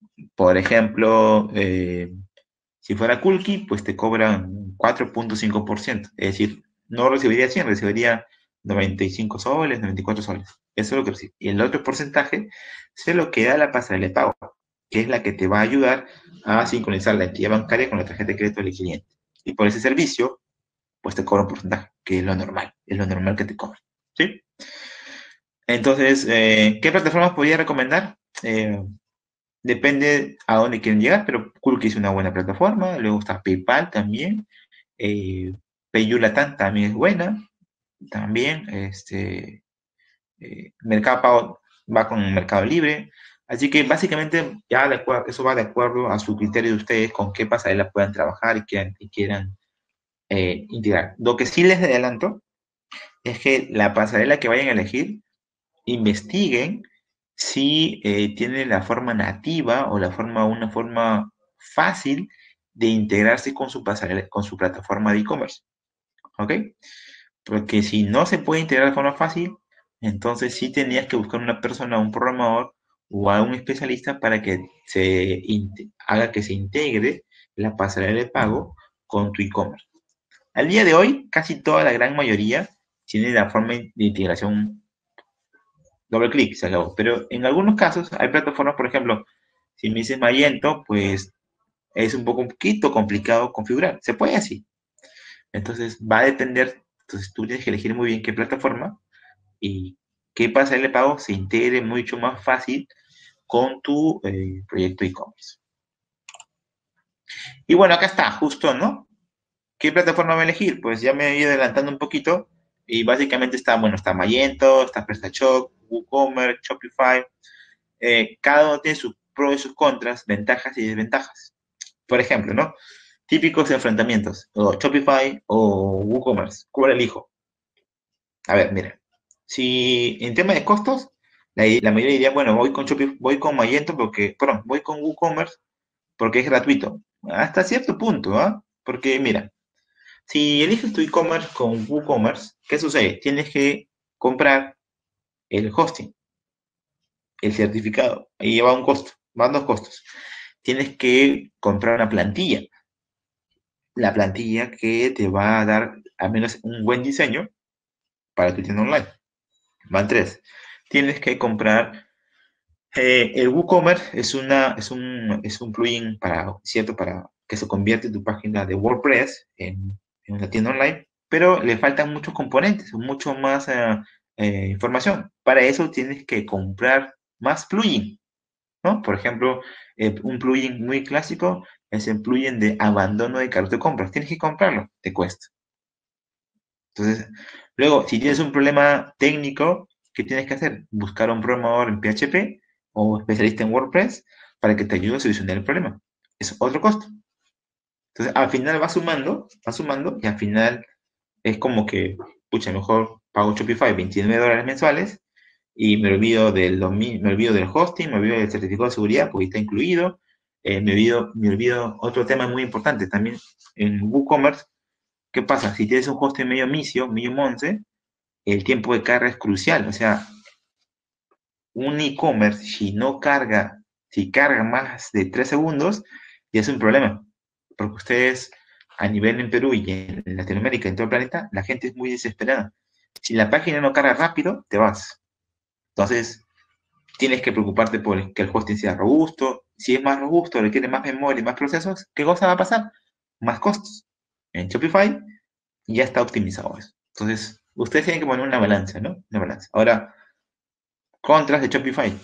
Speaker 2: Por ejemplo, eh, si fuera Kulki, pues te cobran cuatro punto cinco por ciento. Es decir, no recibiría cien, recibiría noventa y cinco soles, noventa y cuatro soles. Eso es lo que recibe. Y el otro porcentaje se lo queda la pasarela de pago, que es la que te va a ayudar a sincronizar la entidad bancaria con la tarjeta de crédito del cliente. Y por ese servicio, pues te cobra un porcentaje, que es lo normal, es lo normal que te cobran. ¿Sí? Entonces, eh, ¿qué plataformas podría recomendar? Eh, depende a dónde quieren llegar, pero Kulki es una buena plataforma. Luego está PayPal también. Eh, Payulatan también es buena. También, este, eh, Mercado Pago va con Mercado Libre. Así que básicamente ya de acuerdo, eso va de acuerdo a su criterio de ustedes con qué pasarela puedan trabajar y quieran, y quieran eh, integrar. Lo que sí les adelanto es que la pasarela que vayan a elegir, investiguen si eh, tiene la forma nativa o la forma, una forma fácil de integrarse con su pasarela, con su plataforma de e-commerce. ¿Ok? Porque si no se puede integrar de forma fácil, entonces sí tenías que buscar una persona, un programador o a un especialista para que se haga que se integre la pasarela de pago con tu e-commerce. Al día de hoy, casi toda la gran mayoría tiene la forma de integración doble clic, se acabó. Pero en algunos casos hay plataformas, por ejemplo, si me dices Magento, pues es un poco un poquito complicado configurar. Se puede así. Entonces va a depender, entonces tú tienes que elegir muy bien qué plataforma y qué pasarela de pago se integre mucho más fácil con tu eh, proyecto e-commerce. Y bueno, acá está, justo, ¿no? ¿Qué plataforma voy a elegir? Pues ya me he ido adelantando un poquito y básicamente está, bueno, está Magento, está PrestaShop, WooCommerce, Shopify. Eh, cada uno tiene sus pros y sus contras, ventajas y desventajas. Por ejemplo, ¿no? Típicos enfrentamientos, o Shopify o WooCommerce. ¿Cuál elijo? A ver, mira. Si en tema de costos, la, la mayoría diría, bueno, voy con Shopify, voy con Magento porque, perdón, voy con WooCommerce porque es gratuito. Hasta cierto punto, ¿ah? ¿eh? Porque mira, si eliges tu e-commerce con WooCommerce, ¿qué sucede? Tienes que comprar el hosting, el certificado, y lleva un costo, van dos costos. Tienes que comprar una plantilla, la plantilla que te va a dar al menos un buen diseño para tu tienda online. Van tres. Tienes que comprar eh, el WooCommerce, es, una, es, un, es un plugin para, ¿cierto? Para que se convierte tu página de WordPress en, en una tienda online, pero le faltan muchos componentes, mucho más eh, eh, información. Para eso tienes que comprar más plugin, ¿no? Por ejemplo, eh, un plugin muy clásico es el plugin de abandono de carrito de compras. Tienes que comprarlo, te cuesta. Entonces, luego, si tienes un problema técnico, ¿qué tienes que hacer? Buscar a un programador en P H P o especialista en WordPress para que te ayude a solucionar el problema. Es otro costo. Entonces, al final va sumando, va sumando y al final es como que, pucha, mejor pago Shopify veintinueve dólares mensuales y me olvido del, me olvido del hosting, me olvido del certificado de seguridad porque está incluido, eh, me, olvido, me olvido otro tema muy importante también en WooCommerce. ¿Qué pasa? Si tienes un hosting medio misio, medio monce, el tiempo de carga es crucial. O sea, un e-commerce, si no carga, si carga más de tres segundos, ya es un problema. Porque ustedes, a nivel en Perú y en Latinoamérica, en todo el planeta, la gente es muy desesperada. Si la página no carga rápido, te vas. Entonces, tienes que preocuparte por que el hosting sea robusto. Si es más robusto, requiere más memoria y más procesos, ¿qué cosa va a pasar? Más costos. En Shopify ya está optimizado eso. Entonces, ustedes tienen que poner una balanza, ¿no? Una balanza. Ahora, contras de Shopify.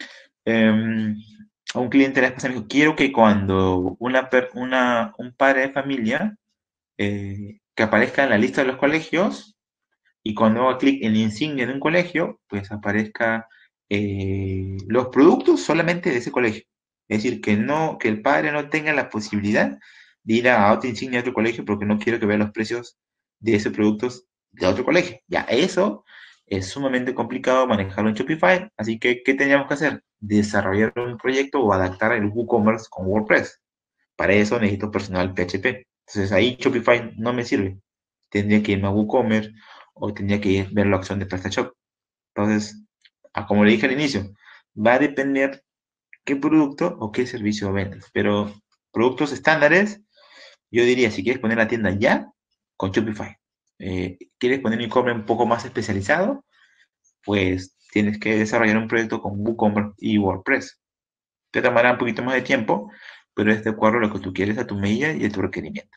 Speaker 2: Eh, a un cliente le pasa, me dijo, quiero que cuando una, una, un padre de familia eh, que aparezca en la lista de los colegios y cuando haga clic en la insignia de un colegio, pues aparezca eh, los productos solamente de ese colegio. Es decir, que, no, que el padre no tenga la posibilidad de ir a otra insignia de otro colegio porque no quiero que vea los precios de esos productos de otro colegio. Ya, eso es sumamente complicado manejarlo en Shopify, así que, ¿qué teníamos que hacer? Desarrollar un proyecto o adaptar el WooCommerce con WordPress. Para eso necesito personal P H P. Entonces ahí Shopify no me sirve. Tendría que irme a WooCommerce o tendría que ir, ver la opción de PrestaShop. Entonces, como le dije al inicio, va a depender qué producto o qué servicio vendes. Pero productos estándares, yo diría, si quieres poner la tienda ya, con Shopify. Eh, ¿Quieres poner un e-commerce un poco más especializado? Pues tienes que desarrollar un proyecto con WooCommerce y WordPress. Te tomará un poquito más de tiempo, pero es de acuerdo a lo que tú quieres, a tu medida y a tu requerimiento.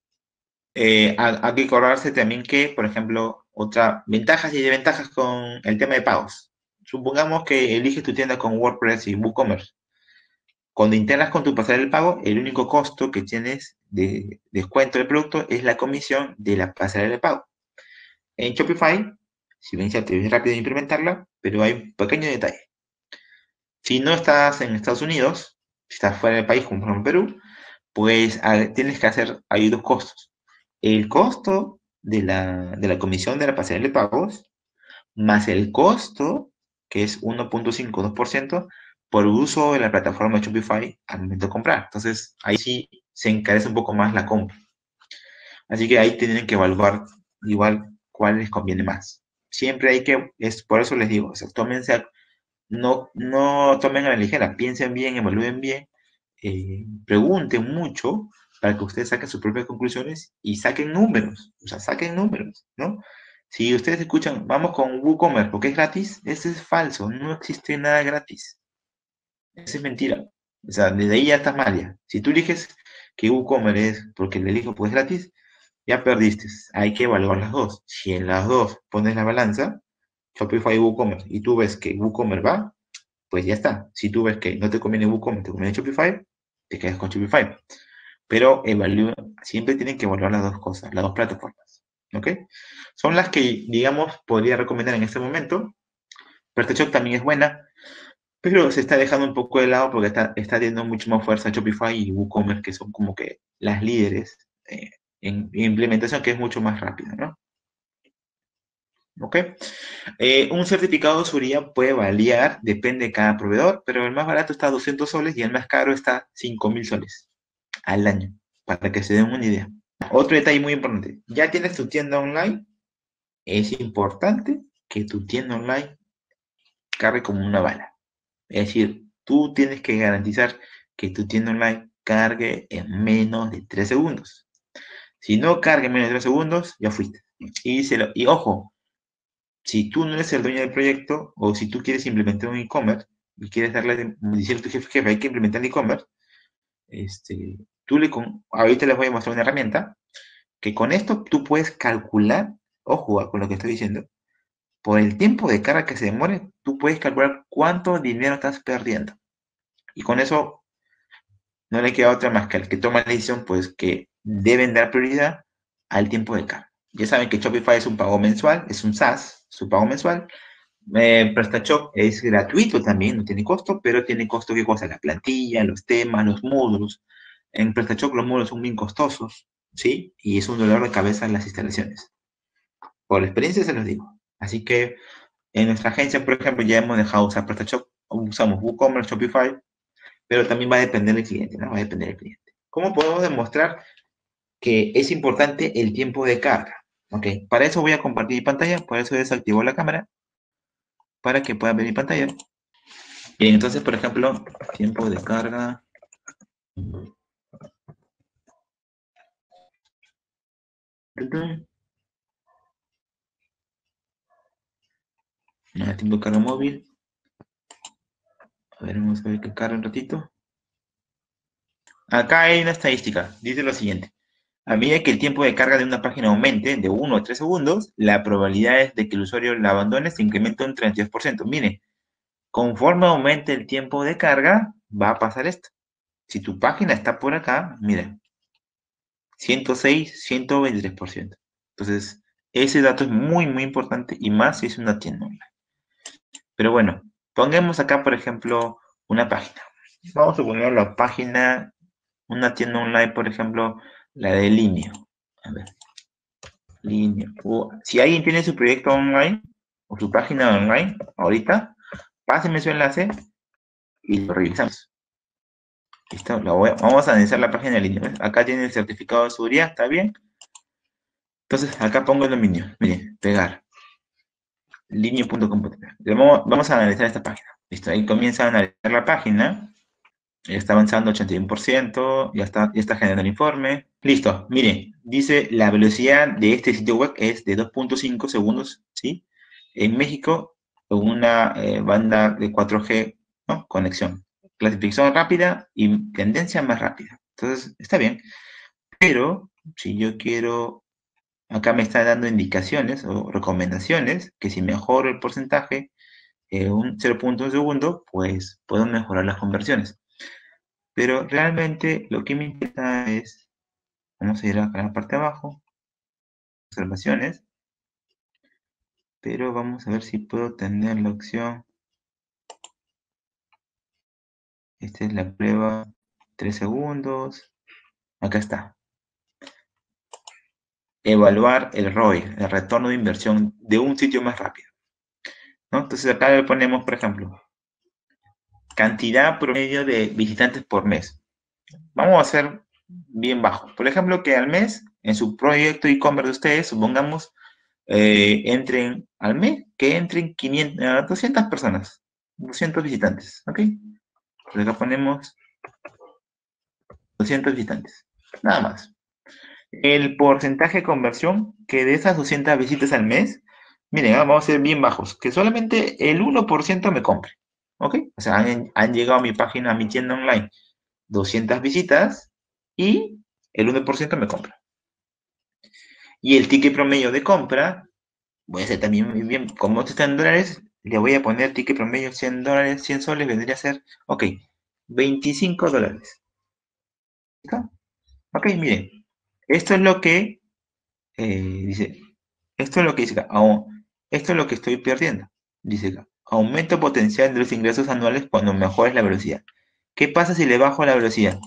Speaker 2: Eh, hay que acordarse también que, por ejemplo, otras ventajas y desventajas con el tema de pagos. Supongamos que eliges tu tienda con WordPress y WooCommerce. Cuando integras con tu pasarela de pago, el único costo que tienes de descuento del producto es la comisión de la pasarela de pago. En Shopify, si bien cierto, es rápido de implementarla, pero hay un pequeño detalle. Si no estás en Estados Unidos, si estás fuera del país, como por ejemplo en Perú, pues a, tienes que hacer, hay dos costos. El costo de la, de la comisión de la pasarela de pagos, más el costo, que es uno punto cinco dos por ciento, por uso de la plataforma de Shopify al momento de comprar. Entonces, ahí sí se encarece un poco más la compra. Así que ahí tienen que evaluar igual cuál les conviene más. Siempre hay que, es por eso les digo, o sea, tómense, no, no tomen a la ligera, piensen bien, evalúen bien, eh, pregunten mucho para que ustedes saquen sus propias conclusiones y saquen números, o sea, saquen números, ¿no? Si ustedes escuchan, vamos con WooCommerce porque es gratis, eso es falso, no existe nada gratis. Eso es mentira. O sea, desde ahí ya estás mal ya. Si tú eliges que WooCommerce es porque le elijo pues gratis, ya perdiste. Hay que evaluar las dos. Si en las dos pones la balanza, Shopify y WooCommerce, y tú ves que WooCommerce va, pues ya está. Si tú ves que no te conviene WooCommerce, te conviene Shopify, te quedas con Shopify. Pero evalúa, siempre tienen que evaluar las dos cosas, las dos plataformas. ¿Ok? Son las que, digamos, podría recomendar en este momento. PrestaShop también es buena, pero se está dejando un poco de lado porque está, está teniendo mucho más fuerza Shopify y WooCommerce, que son como que las líderes eh, en, en implementación, que es mucho más rápida, ¿no? ¿Ok? Eh, un certificado de seguridad puede variar, depende de cada proveedor, pero el más barato está a doscientos soles y el más caro está a cinco mil soles al año, para que se den una idea. Otro detalle muy importante, ya tienes tu tienda online, es importante que tu tienda online cargue como una bala. Es decir, tú tienes que garantizar que tu tienda online cargue en menos de tres segundos. Si no carga en menos de tres segundos, ya fuiste. Y, se lo, y ojo, si tú no eres el dueño del proyecto o si tú quieres implementar un e-commerce y quieres darle, decir a tu jefe, jefe, hay que implementar el e-commerce, este, tú le con, ahorita les voy a mostrar una herramienta que con esto tú puedes calcular, ojo con lo que estoy diciendo, por el tiempo de carga que se demore, tú puedes calcular cuánto dinero estás perdiendo. Y con eso no le queda otra más que al que toma la decisión, pues que deben dar prioridad al tiempo de carga. Ya saben que Shopify es un pago mensual, es un SaaS, su pago mensual. Eh, PrestaShop es gratuito también, no tiene costo, pero tiene costo ¿qué cosa? La plantilla, los temas, los módulos. En PrestaShop los módulos son bien costosos, ¿sí? Y es un dolor de cabeza en las instalaciones. Por experiencia se los digo. Así que en nuestra agencia, por ejemplo, ya hemos dejado usar PrestaShop, usamos WooCommerce, Shopify, pero también va a depender del cliente, ¿no? Va a depender del cliente. ¿Cómo podemos demostrar que es importante el tiempo de carga? Ok, para eso voy a compartir mi pantalla, por eso desactivo la cámara, para que puedan ver mi pantalla. Bien, entonces, por ejemplo, tiempo de carga. No, tiempo de carga móvil. A ver, vamos a ver que carga un ratito. Acá hay una estadística, dice lo siguiente. A medida que el tiempo de carga de una página aumente de uno a tres segundos, la probabilidad de que el usuario la abandone se incrementa un treinta y dos por ciento. Mire, conforme aumente el tiempo de carga, va a pasar esto. Si tu página está por acá, miren, ciento seis, ciento veintitrés por ciento. Entonces, ese dato es muy, muy importante y más si es una tienda online. Pero bueno, pongamos acá, por ejemplo, una página. Vamos a poner la página, una tienda online, por ejemplo, la de Linio. A ver, Linio. O, si alguien tiene su proyecto online o su página online, ahorita, pásenme su enlace y lo revisamos. ¿Listo? Voy, vamos a analizar la página de Linio. Acá tiene el certificado de seguridad, ¿está bien? Entonces, acá pongo el dominio. Miren, pegar. linio punto com punto pe. Vamos, vamos a analizar esta página. Listo, ahí comienza a analizar la página. Ya está avanzando ochenta y uno por ciento, ya está, ya está generando el informe. Listo, miren, dice la velocidad de este sitio web es de dos punto cinco segundos, ¿sí? En México, con una eh, banda de cuatro G, ¿no? Conexión. Clasificación rápida y tendencia más rápida. Entonces, está bien. Pero, si yo quiero, acá me está dando indicaciones o recomendaciones, que si mejoro el porcentaje, eh, un cero punto uno segundo, pues puedo mejorar las conversiones. Pero realmente lo que me interesa es, vamos a ir acá a la parte de abajo, observaciones, pero vamos a ver si puedo tener la opción, esta es la prueba, tres segundos, acá está, evaluar el R O I, el retorno de inversión de un sitio más rápido, ¿no? Entonces acá le ponemos, por ejemplo, cantidad promedio de visitantes por mes. Vamos a hacer bien bajo. Por ejemplo, que al mes, en su proyecto e-commerce de ustedes, supongamos, eh, entren al mes, que entren quinientas, doscientas personas, doscientos visitantes, ¿ok? Pues acá ponemos doscientos visitantes, nada más. El porcentaje de conversión, que de esas doscientas visitas al mes, miren, ah, vamos a ser bien bajos, que solamente el uno por ciento me compre, ¿ok? O sea, han, han llegado a mi página, a mi tienda online, doscientas visitas y el uno por ciento me compra. Y el ticket promedio de compra, voy a hacer también muy bien, como esto está en dólares, le voy a poner ticket promedio cien dólares, cien soles, vendría a ser, ok, veinticinco dólares. ¿Listo? Ok, miren, esto es lo que, eh, dice, esto es lo que dice acá, esto es lo que estoy perdiendo, dice acá, aumento potencial de los ingresos anuales cuando mejores la velocidad. ¿Qué pasa si le bajo la velocidad?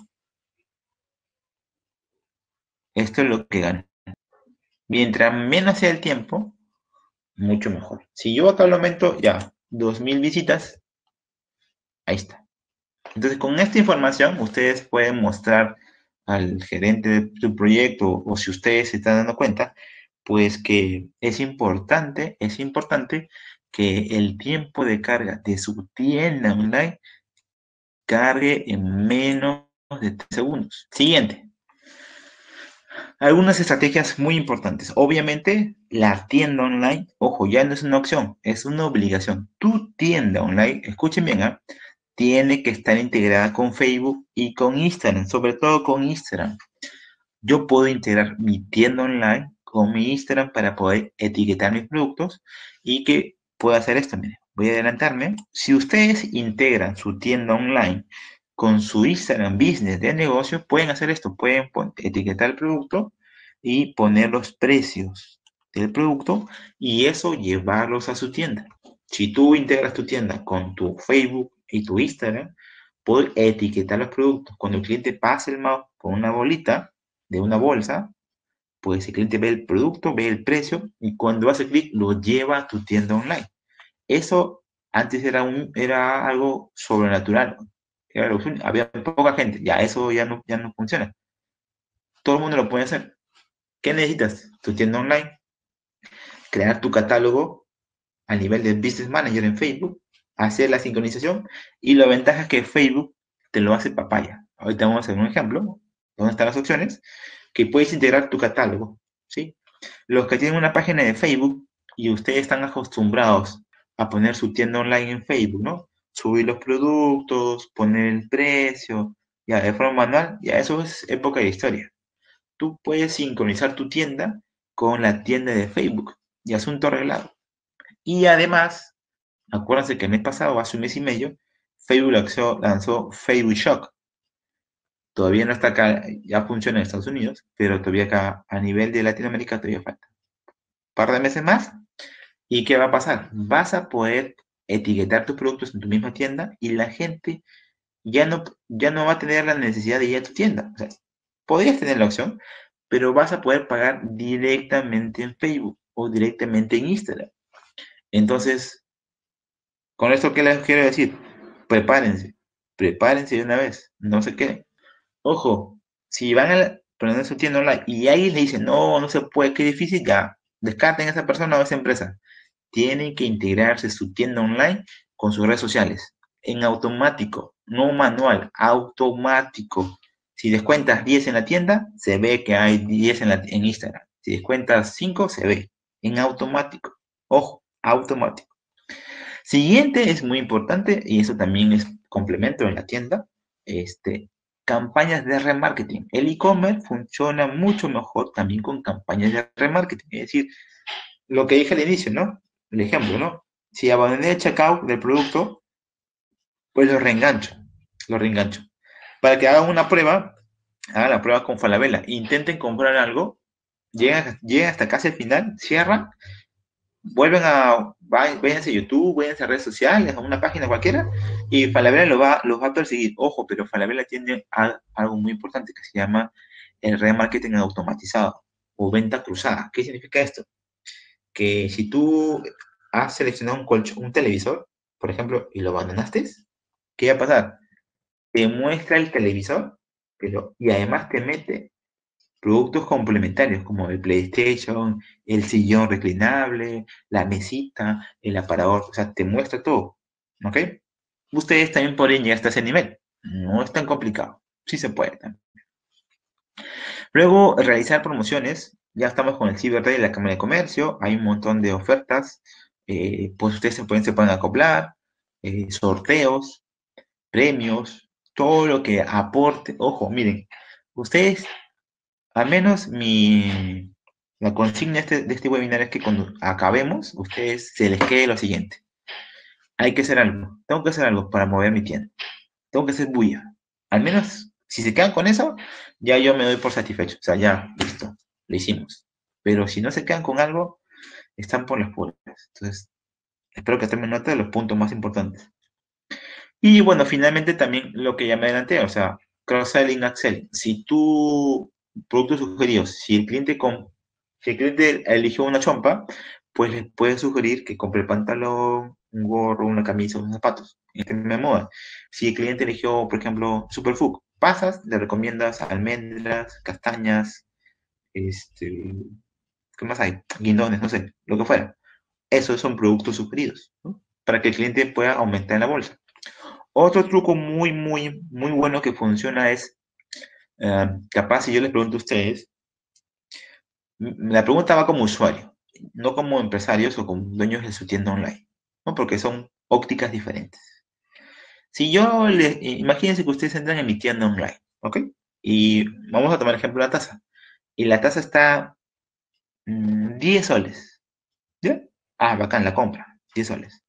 Speaker 2: Esto es lo que gano. Mientras menos sea el tiempo, mucho mejor. Si yo acá lo aumento, ya, dos mil visitas, ahí está. Entonces, con esta información, ustedes pueden mostrar al gerente de su proyecto, o si ustedes se están dando cuenta, pues que es importante, es importante que el tiempo de carga de su tienda online cargue en menos de tres segundos. Siguiente. Algunas estrategias muy importantes. Obviamente, la tienda online, ojo, ya no es una opción, es una obligación. Tu tienda online, escuchen bien, ¿eh? Tiene que estar integrada con Facebook y con Instagram, sobre todo con Instagram. Yo puedo integrar mi tienda online con mi Instagram para poder etiquetar mis productos y que pueda hacer esto. Miren, voy a adelantarme. Si ustedes integran su tienda online con su Instagram Business de negocio, pueden hacer esto. Pueden etiquetar el producto y poner los precios del producto y eso llevarlos a su tienda. Si tú integras tu tienda con tu Facebook y tu Instagram, puedes etiquetar los productos. Cuando el cliente pase el mouse con una bolita de una bolsa, pues el cliente ve el producto, ve el precio y cuando hace clic lo lleva a tu tienda online. Eso antes era, un, era algo sobrenatural. Era lo, había poca gente. Ya eso ya no, ya no funciona. Todo el mundo lo puede hacer. ¿Qué necesitas? Tu tienda online, crear tu catálogo a nivel de Business Manager en Facebook, hacer la sincronización y la ventaja es que Facebook te lo hace papaya. Ahorita vamos a hacer un ejemplo. ¿Dónde están las opciones? Que puedes integrar tu catálogo, ¿sí? Los que tienen una página de Facebook y ustedes están acostumbrados a poner su tienda online en Facebook, ¿no? Subir los productos, poner el precio, ya de forma manual, ya eso es época de historia. Tú puedes sincronizar tu tienda con la tienda de Facebook y asunto arreglado. Y además, acuérdense que el mes pasado, hace un mes y medio, Facebook lanzó, lanzó Facebook Shock. Todavía no está acá, ya funciona en Estados Unidos, pero todavía acá a nivel de Latinoamérica todavía falta. Un par de meses más. ¿Y qué va a pasar? Vas a poder etiquetar tus productos en tu misma tienda y la gente ya no, ya no va a tener la necesidad de ir a tu tienda. O sea, podrías tener la opción, pero vas a poder pagar directamente en Facebook o directamente en Instagram. Entonces, con esto, ¿qué les quiero decir? Prepárense, prepárense de una vez, no se queden. Ojo, si van a poner su tienda online y alguien le dice, no, no se puede, qué difícil, ya, descarten a esa persona o a esa empresa. tienen que integrarse su tienda online con sus redes sociales. En automático, no manual, automático. Si descuentas diez en la tienda, se ve que hay diez en, la, en Instagram. Si descuentas cinco, se ve. En automático. Ojo, automático. Siguiente es muy importante, y eso también es complemento en la tienda, este, campañas de remarketing. El e-commerce funciona mucho mejor también con campañas de remarketing. Es decir, lo que dije al inicio, ¿no? El ejemplo, ¿no? Si abandoné el checkout del producto, pues lo reengancho, lo reengancho. Para que hagan una prueba, hagan la prueba con Falabella, intenten comprar algo, llegan, llegan hasta casi el final, cierran, vuelven a, váyanse a YouTube, váyanse a redes sociales, a una página cualquiera, y Falabella los va, los va a perseguir. Ojo, pero Falabella tiene a, algo muy importante que se llama el remarketing automatizado o venta cruzada. ¿Qué significa esto? Que si tú has seleccionado un, colchón, un televisor, por ejemplo, y lo abandonaste, ¿qué va a pasar? Te muestra el televisor, pero, y además te mete productos complementarios como el PlayStation, el sillón reclinable, la mesita, el aparador, o sea, te muestra todo, ¿ok? Ustedes también pueden llegar hasta ese nivel, no es tan complicado, sí se puede también. Luego, realizar promociones, ya estamos con el Cyber Day de la Cámara de Comercio, hay un montón de ofertas, eh, pues ustedes se pueden, se pueden acoplar, eh, sorteos, premios, todo lo que aporte, ojo, miren, ustedes, al menos mi, la consigna de este, de este webinar es que cuando acabemos, ustedes se les quede lo siguiente, hay que hacer algo, tengo que hacer algo para mover mi tienda, tengo que hacer bulla, al menos, si se quedan con eso, ya yo me doy por satisfecho, o sea, ya, listo, lo hicimos, pero si no se quedan con algo, están por las puertas, entonces, espero que tomen nota de los puntos más importantes. Y bueno, finalmente también lo que ya me adelanté, o sea, cross-selling, upselling. Si tu productos sugeridos, si el cliente con, si el cliente eligió una chompa, pues le puedes sugerir que compre el pantalón, un gorro, una camisa, unos zapatos, en tema de moda. Si el cliente eligió, por ejemplo, Superfood, pasas, le recomiendas almendras, castañas, este, ¿qué más hay? Guindones, no sé, lo que fuera. Esos son productos sugeridos, ¿no? Para que el cliente pueda aumentar en la bolsa. Otro truco muy, muy, muy bueno que funciona es, eh, capaz si yo les pregunto a ustedes, la pregunta va como usuario, no como empresarios o como dueños de su tienda online, ¿no? Porque son ópticas diferentes. Si yo les, imagínense que ustedes entran en mi tienda online, ¿ok? Y vamos a tomar el ejemplo de la taza. Y la taza está mmm, diez soles, ¿ya? Ah, bacán, la compra, diez soles.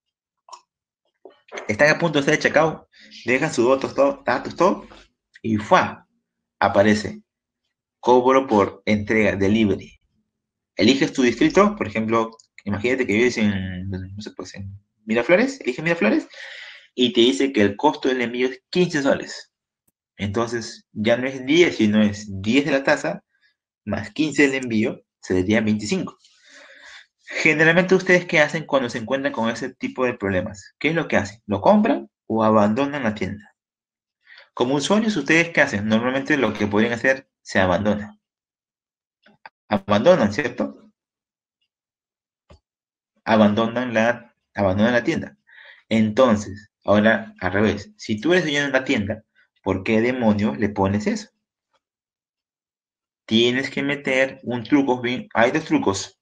Speaker 2: Están a punto de hacer el checkout, dejan sus datos, todo, datos, todo, y ¡fua! Aparece cobro por entrega, delivery. Eliges tu distrito, por ejemplo, imagínate que vives en, no sé, pues en Miraflores, eliges Miraflores, y te dice que el costo del envío es quince soles. Entonces, ya no es diez, sino es diez de la tasa, más quince del envío, sería veinticinco. Generalmente, ¿ustedes qué hacen cuando se encuentran con ese tipo de problemas? ¿Qué es lo que hacen? ¿Lo compran o abandonan la tienda? Como usuarios, ¿ustedes qué hacen? Normalmente lo que podrían hacer, se abandona. Abandonan, ¿cierto? Abandonan la, abandonan la tienda. Entonces, ahora al revés, si tú eres dueño de una tienda, ¿por qué demonios le pones eso? Tienes que meter un truco, hay dos trucos.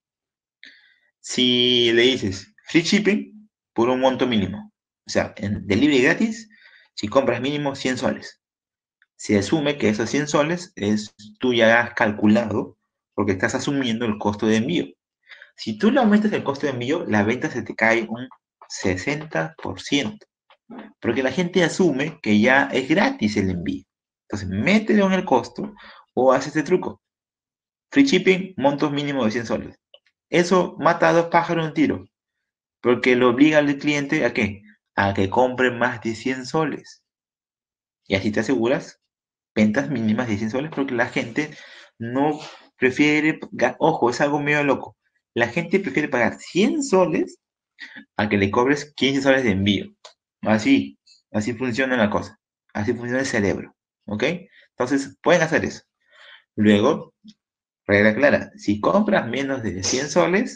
Speaker 2: Si le dices free shipping por un monto mínimo, o sea, en delivery gratis, si compras mínimo cien soles, se asume que esos cien soles es, tú ya has calculado porque estás asumiendo el costo de envío. Si tú le aumentas el costo de envío, la venta se te cae un sesenta por ciento, porque la gente asume que ya es gratis el envío. Entonces, mételo en el costo o haz este truco. Free shipping, montos mínimos de cien soles. Eso mata a dos pájaros de un tiro, porque lo obliga al cliente a qué? A que compre más de cien soles. Y así te aseguras ventas mínimas de cien soles, porque la gente no prefiere, ojo, es algo medio loco. La gente prefiere pagar cien soles a que le cobres quince soles de envío. Así, así funciona la cosa. Así funciona el cerebro. ¿Ok? Entonces, pueden hacer eso. Luego, regla clara, si compras menos de cien soles,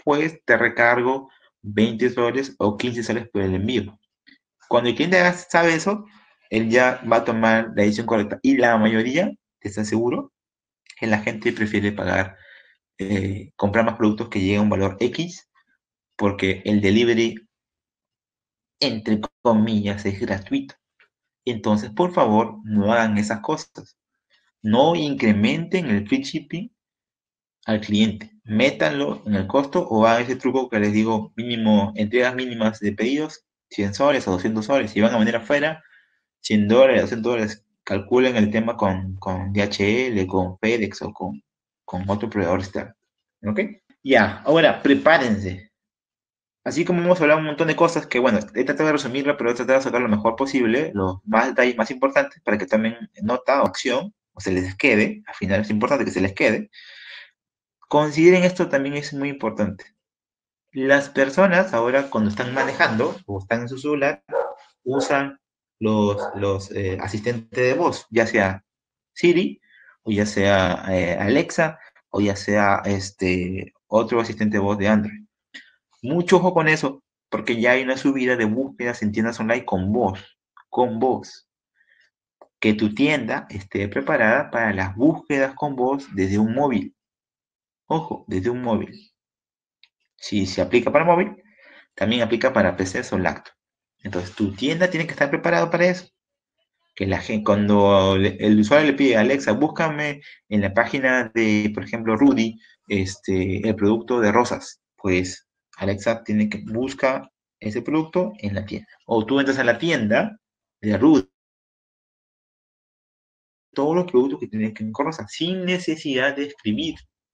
Speaker 2: pues te recargo veinte soles o quince soles por el envío. Cuando el cliente sabe eso, él ya va a tomar la decisión correcta. Y la mayoría, está seguro, que la gente prefiere pagar, eh, comprar más productos que lleguen a un valor X, porque el delivery, entre comillas, es gratuito. Entonces, por favor, no hagan esas cosas. No incrementen el free shipping al cliente. Métanlo en el costo o hagan ese truco que les digo, mínimo, entregas mínimas de pedidos, cien soles o doscientos soles. Si van a vender afuera, cien dólares, doscientos dólares. Calculen el tema con, con D H L, con FedEx o con, con otro proveedor externo. ¿Ok? Ya, ahora prepárense. Así como hemos hablado un montón de cosas que, bueno, he tratado de resumirlo, pero he tratado de sacar lo mejor posible, los más detalles más importantes para que tomen nota o acción, o se les quede. Al final es importante que se les quede. Consideren esto también es muy importante. Las personas ahora cuando están manejando o están en su celular usan los, los eh, asistentes de voz, ya sea Siri o ya sea eh, Alexa o ya sea este otro asistente de voz de Android. Mucho ojo con eso porque ya hay una subida de búsquedas en tiendas online con voz, con voz. Que tu tienda esté preparada para las búsquedas con voz desde un móvil. Ojo, desde un móvil. Si se aplica para móvil, también aplica para P Cs o laptop. Entonces, tu tienda tiene que estar preparada para eso. Que la gente, cuando le- el usuario le pide, Alexa, búscame en la página de, por ejemplo, Rudy, este, el producto de rosas, pues Alexa tiene que buscar ese producto en la tienda. O tú entras a la tienda de Rudy, todos los productos que tienen que ver con rosas, sin necesidad de escribir.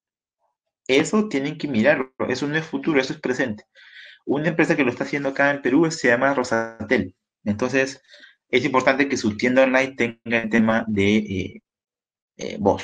Speaker 2: Eso tienen que mirarlo. Eso no es futuro, eso es presente. Una empresa que lo está haciendo acá en Perú se llama Rosatel. Entonces, es importante que su tienda online tenga el tema de eh, eh, voz.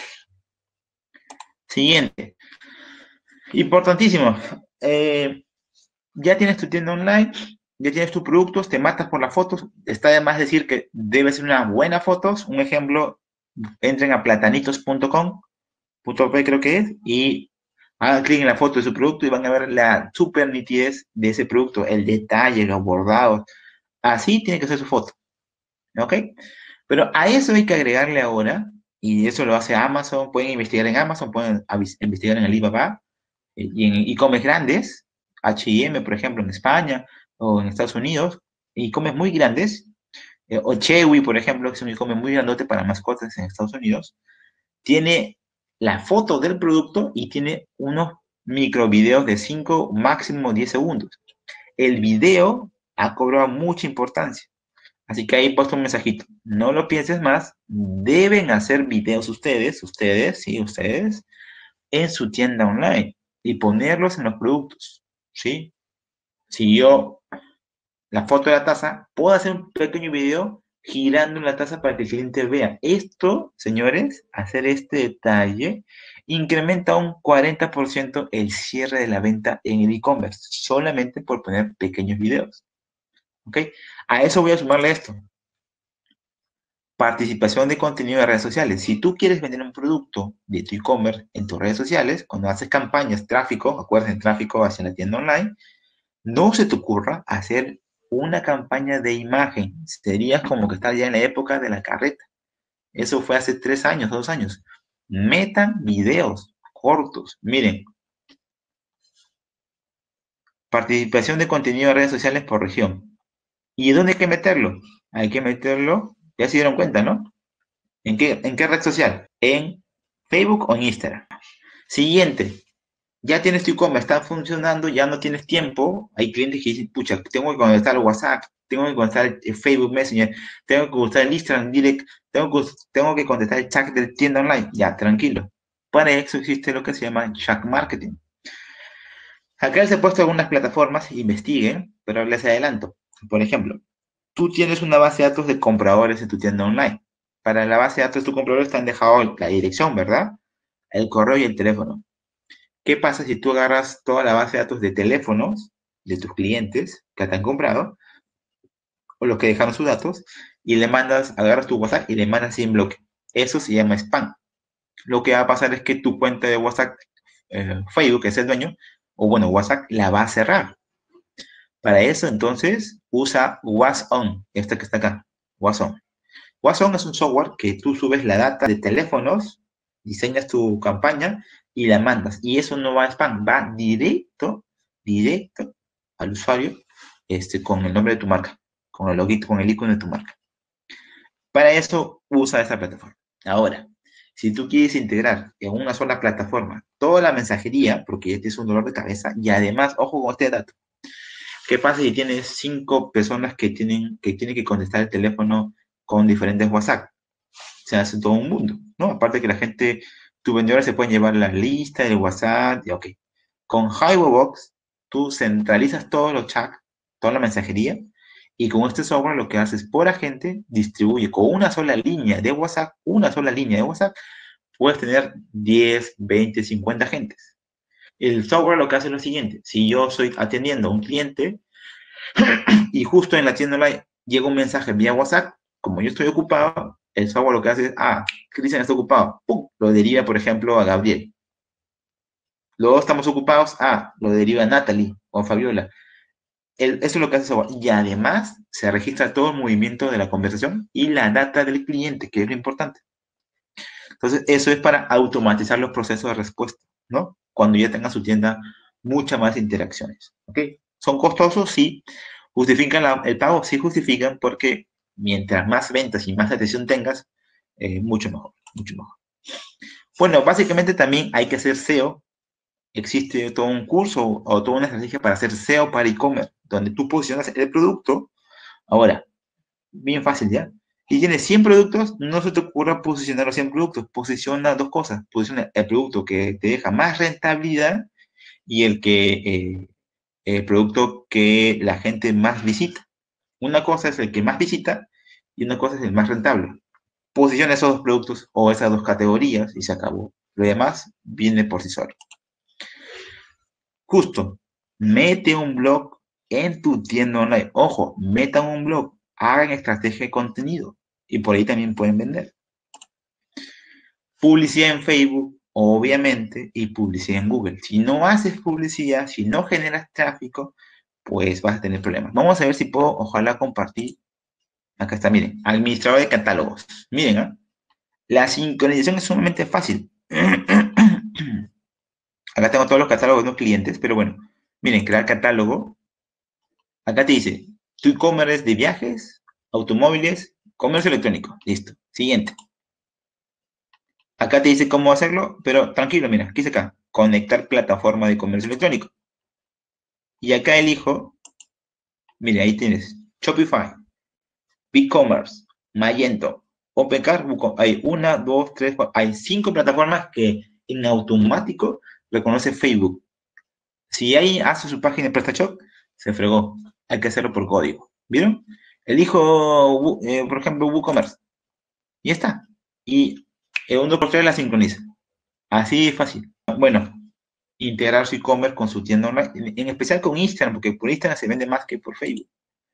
Speaker 2: Siguiente. Importantísimo. Eh, ya tienes tu tienda online, ya tienes tus productos, te matas por las fotos. Está de más decir que debe ser unas buenas fotos. Un ejemplo, entren a platanitos punto com, .p creo que es, y hagan clic en la foto de su producto y van a ver la super nitidez de ese producto, el detalle, los bordados. Así tiene que ser su foto. ¿Ok? Pero a eso hay que agregarle ahora, y eso lo hace Amazon, pueden investigar en Amazon, pueden investigar en Alibaba, eh, y en e-commerce grandes, H y M, por ejemplo, en España o en Estados Unidos, e-commerce muy grandes, eh, o Chewy, por ejemplo, que es un e-commerce muy grandote para mascotas en Estados Unidos, tiene la foto del producto y tiene unos microvideos de cinco, máximo diez segundos. El video ha cobrado mucha importancia. Así que ahí he puesto un mensajito. No lo pienses más. Deben hacer videos ustedes, ustedes, sí, ustedes, en su tienda online y ponerlos en los productos, ¿sí? Si yo, la foto de la taza, puedo hacer un pequeño video girando la taza para que el cliente vea. Esto, señores, hacer este detalle incrementa un cuarenta por ciento el cierre de la venta en el e-commerce, solamente por poner pequeños videos. ¿Ok? A eso voy a sumarle esto. Participación de contenido de redes sociales. Si tú quieres vender un producto de tu e-commerce en tus redes sociales, cuando haces campañas, tráfico, acuérdense, tráfico hacia la tienda online, no se te ocurra hacer una campaña de imagen. Serías como que estás ya en la época de la carreta. Eso fue hace tres años, dos años. Metan videos cortos. Miren, participación de contenido de redes sociales por región. ¿Y dónde hay que meterlo? Hay que meterlo, ya se dieron cuenta, ¿no? ¿En qué, en qué red social? En Facebook o en Instagram. Siguiente, ya tienes tu e-commerce, está funcionando, ya no tienes tiempo. Hay clientes que dicen, pucha, tengo que contestar el WhatsApp, tengo que contestar el Facebook Messenger, tengo que contestar el Instagram Direct, tengo que, tengo que contestar el chat de tienda online. Ya, tranquilo. Para eso existe lo que se llama chat marketing. Acá les he puesto algunas plataformas, investiguen, pero les adelanto. Por ejemplo, tú tienes una base de datos de compradores en tu tienda online. Para la base de datos de tu comprador te han dejado la dirección, ¿verdad? El correo y el teléfono. ¿Qué pasa si tú agarras toda la base de datos de teléfonos de tus clientes que te han comprado, o los que dejaron sus datos, y le mandas, agarras tu WhatsApp y le mandas sin bloque? Eso se llama spam. Lo que va a pasar es que tu cuenta de WhatsApp, eh, Facebook, que es el dueño, o bueno, WhatsApp la va a cerrar. Para eso, entonces, usa WhatsOn, este que está acá, WhatsOn. WhatsOn es un software que tú subes la data de teléfonos, diseñas tu campaña y la mandas. Y eso no va a spam, va directo, directo al usuario este, con el nombre de tu marca, con el loguito, con el icono de tu marca. Para eso, usa esa plataforma. Ahora, si tú quieres integrar en una sola plataforma toda la mensajería, porque este es un dolor de cabeza, y además, ojo con este dato, ¿qué pasa si tienes cinco personas que tienen que, tienen que contestar el teléfono con diferentes WhatsApp? Se hace todo un mundo, ¿no? Aparte que la gente, tu vendedor se pueden llevar la lista del WhatsApp, y ok. Con HyperVox, tú centralizas todos los chats, toda la mensajería, y con este software lo que haces por agente, distribuye con una sola línea de WhatsApp, una sola línea de WhatsApp, puedes tener diez, veinte, cincuenta agentes. El software lo que hace es lo siguiente: si yo estoy atendiendo a un cliente y justo en la tienda online llega un mensaje vía WhatsApp, como yo estoy ocupado, el software lo que hace es, ah, Cristian está ocupado, ¡pum!, lo deriva, por ejemplo, a Gabriel. Luego estamos ocupados, ah, lo deriva a Natalie o a Fabiola. El, eso es lo que hace el software. Y además se registra todo el movimiento de la conversación y la data del cliente, que es lo importante. Entonces, eso es para automatizar los procesos de respuesta, ¿no? Cuando ya tenga su tienda muchas más interacciones, ¿ok? ¿Son costosos? Sí. ¿Justifican la, el pago? Sí justifican, porque mientras más ventas y más atención tengas, eh, mucho mejor, mucho mejor. Bueno, básicamente también hay que hacer S E O. Existe todo un curso o toda una estrategia para hacer S E O para e-commerce, donde tú posicionas el producto. Ahora, bien fácil ya. Si tienes cien productos, no se te ocurra posicionar los cien productos. Posiciona dos cosas. Posiciona el producto que te deja más rentabilidad y el que eh, el producto que la gente más visita. Una cosa es el que más visita y una cosa es el más rentable. Posiciona esos dos productos o esas dos categorías y se acabó. Lo demás viene por sí solo. Justo, mete un blog en tu tienda online. Ojo, metan un blog, hagan estrategia de contenido y por ahí también pueden vender. Publicidad en Facebook, obviamente, y publicidad en Google. Si no haces publicidad, si no generas tráfico, pues vas a tener problemas. Vamos a ver si puedo, ojalá, compartir. Acá está, miren, administrador de catálogos. Miren, ¿eh? La sincronización es sumamente fácil. Acá tengo todos los catálogos de los clientes, pero bueno, miren, crear catálogo. Acá te dice, tu e-commerce es de viajes, automóviles, comercio electrónico. Listo. Siguiente. Acá te dice cómo hacerlo, pero tranquilo, mira, aquí dice acá, conectar plataforma de comercio electrónico. Y acá elijo, mire, ahí tienes Shopify, BigCommerce, Magento, OpenCart, hay una, dos, tres, cuatro, hay cinco plataformas que en automático reconoce Facebook. Si ahí hace su página de PrestaShop, se fregó. Hay que hacerlo por código. ¿Vieron? Elijo, eh, por ejemplo, WooCommerce. Y ya está. Y el uno por tres la sincroniza. Así es fácil. Bueno, integrar su e-commerce con su tienda online, en, en especial con Instagram, porque por Instagram se vende más que por Facebook.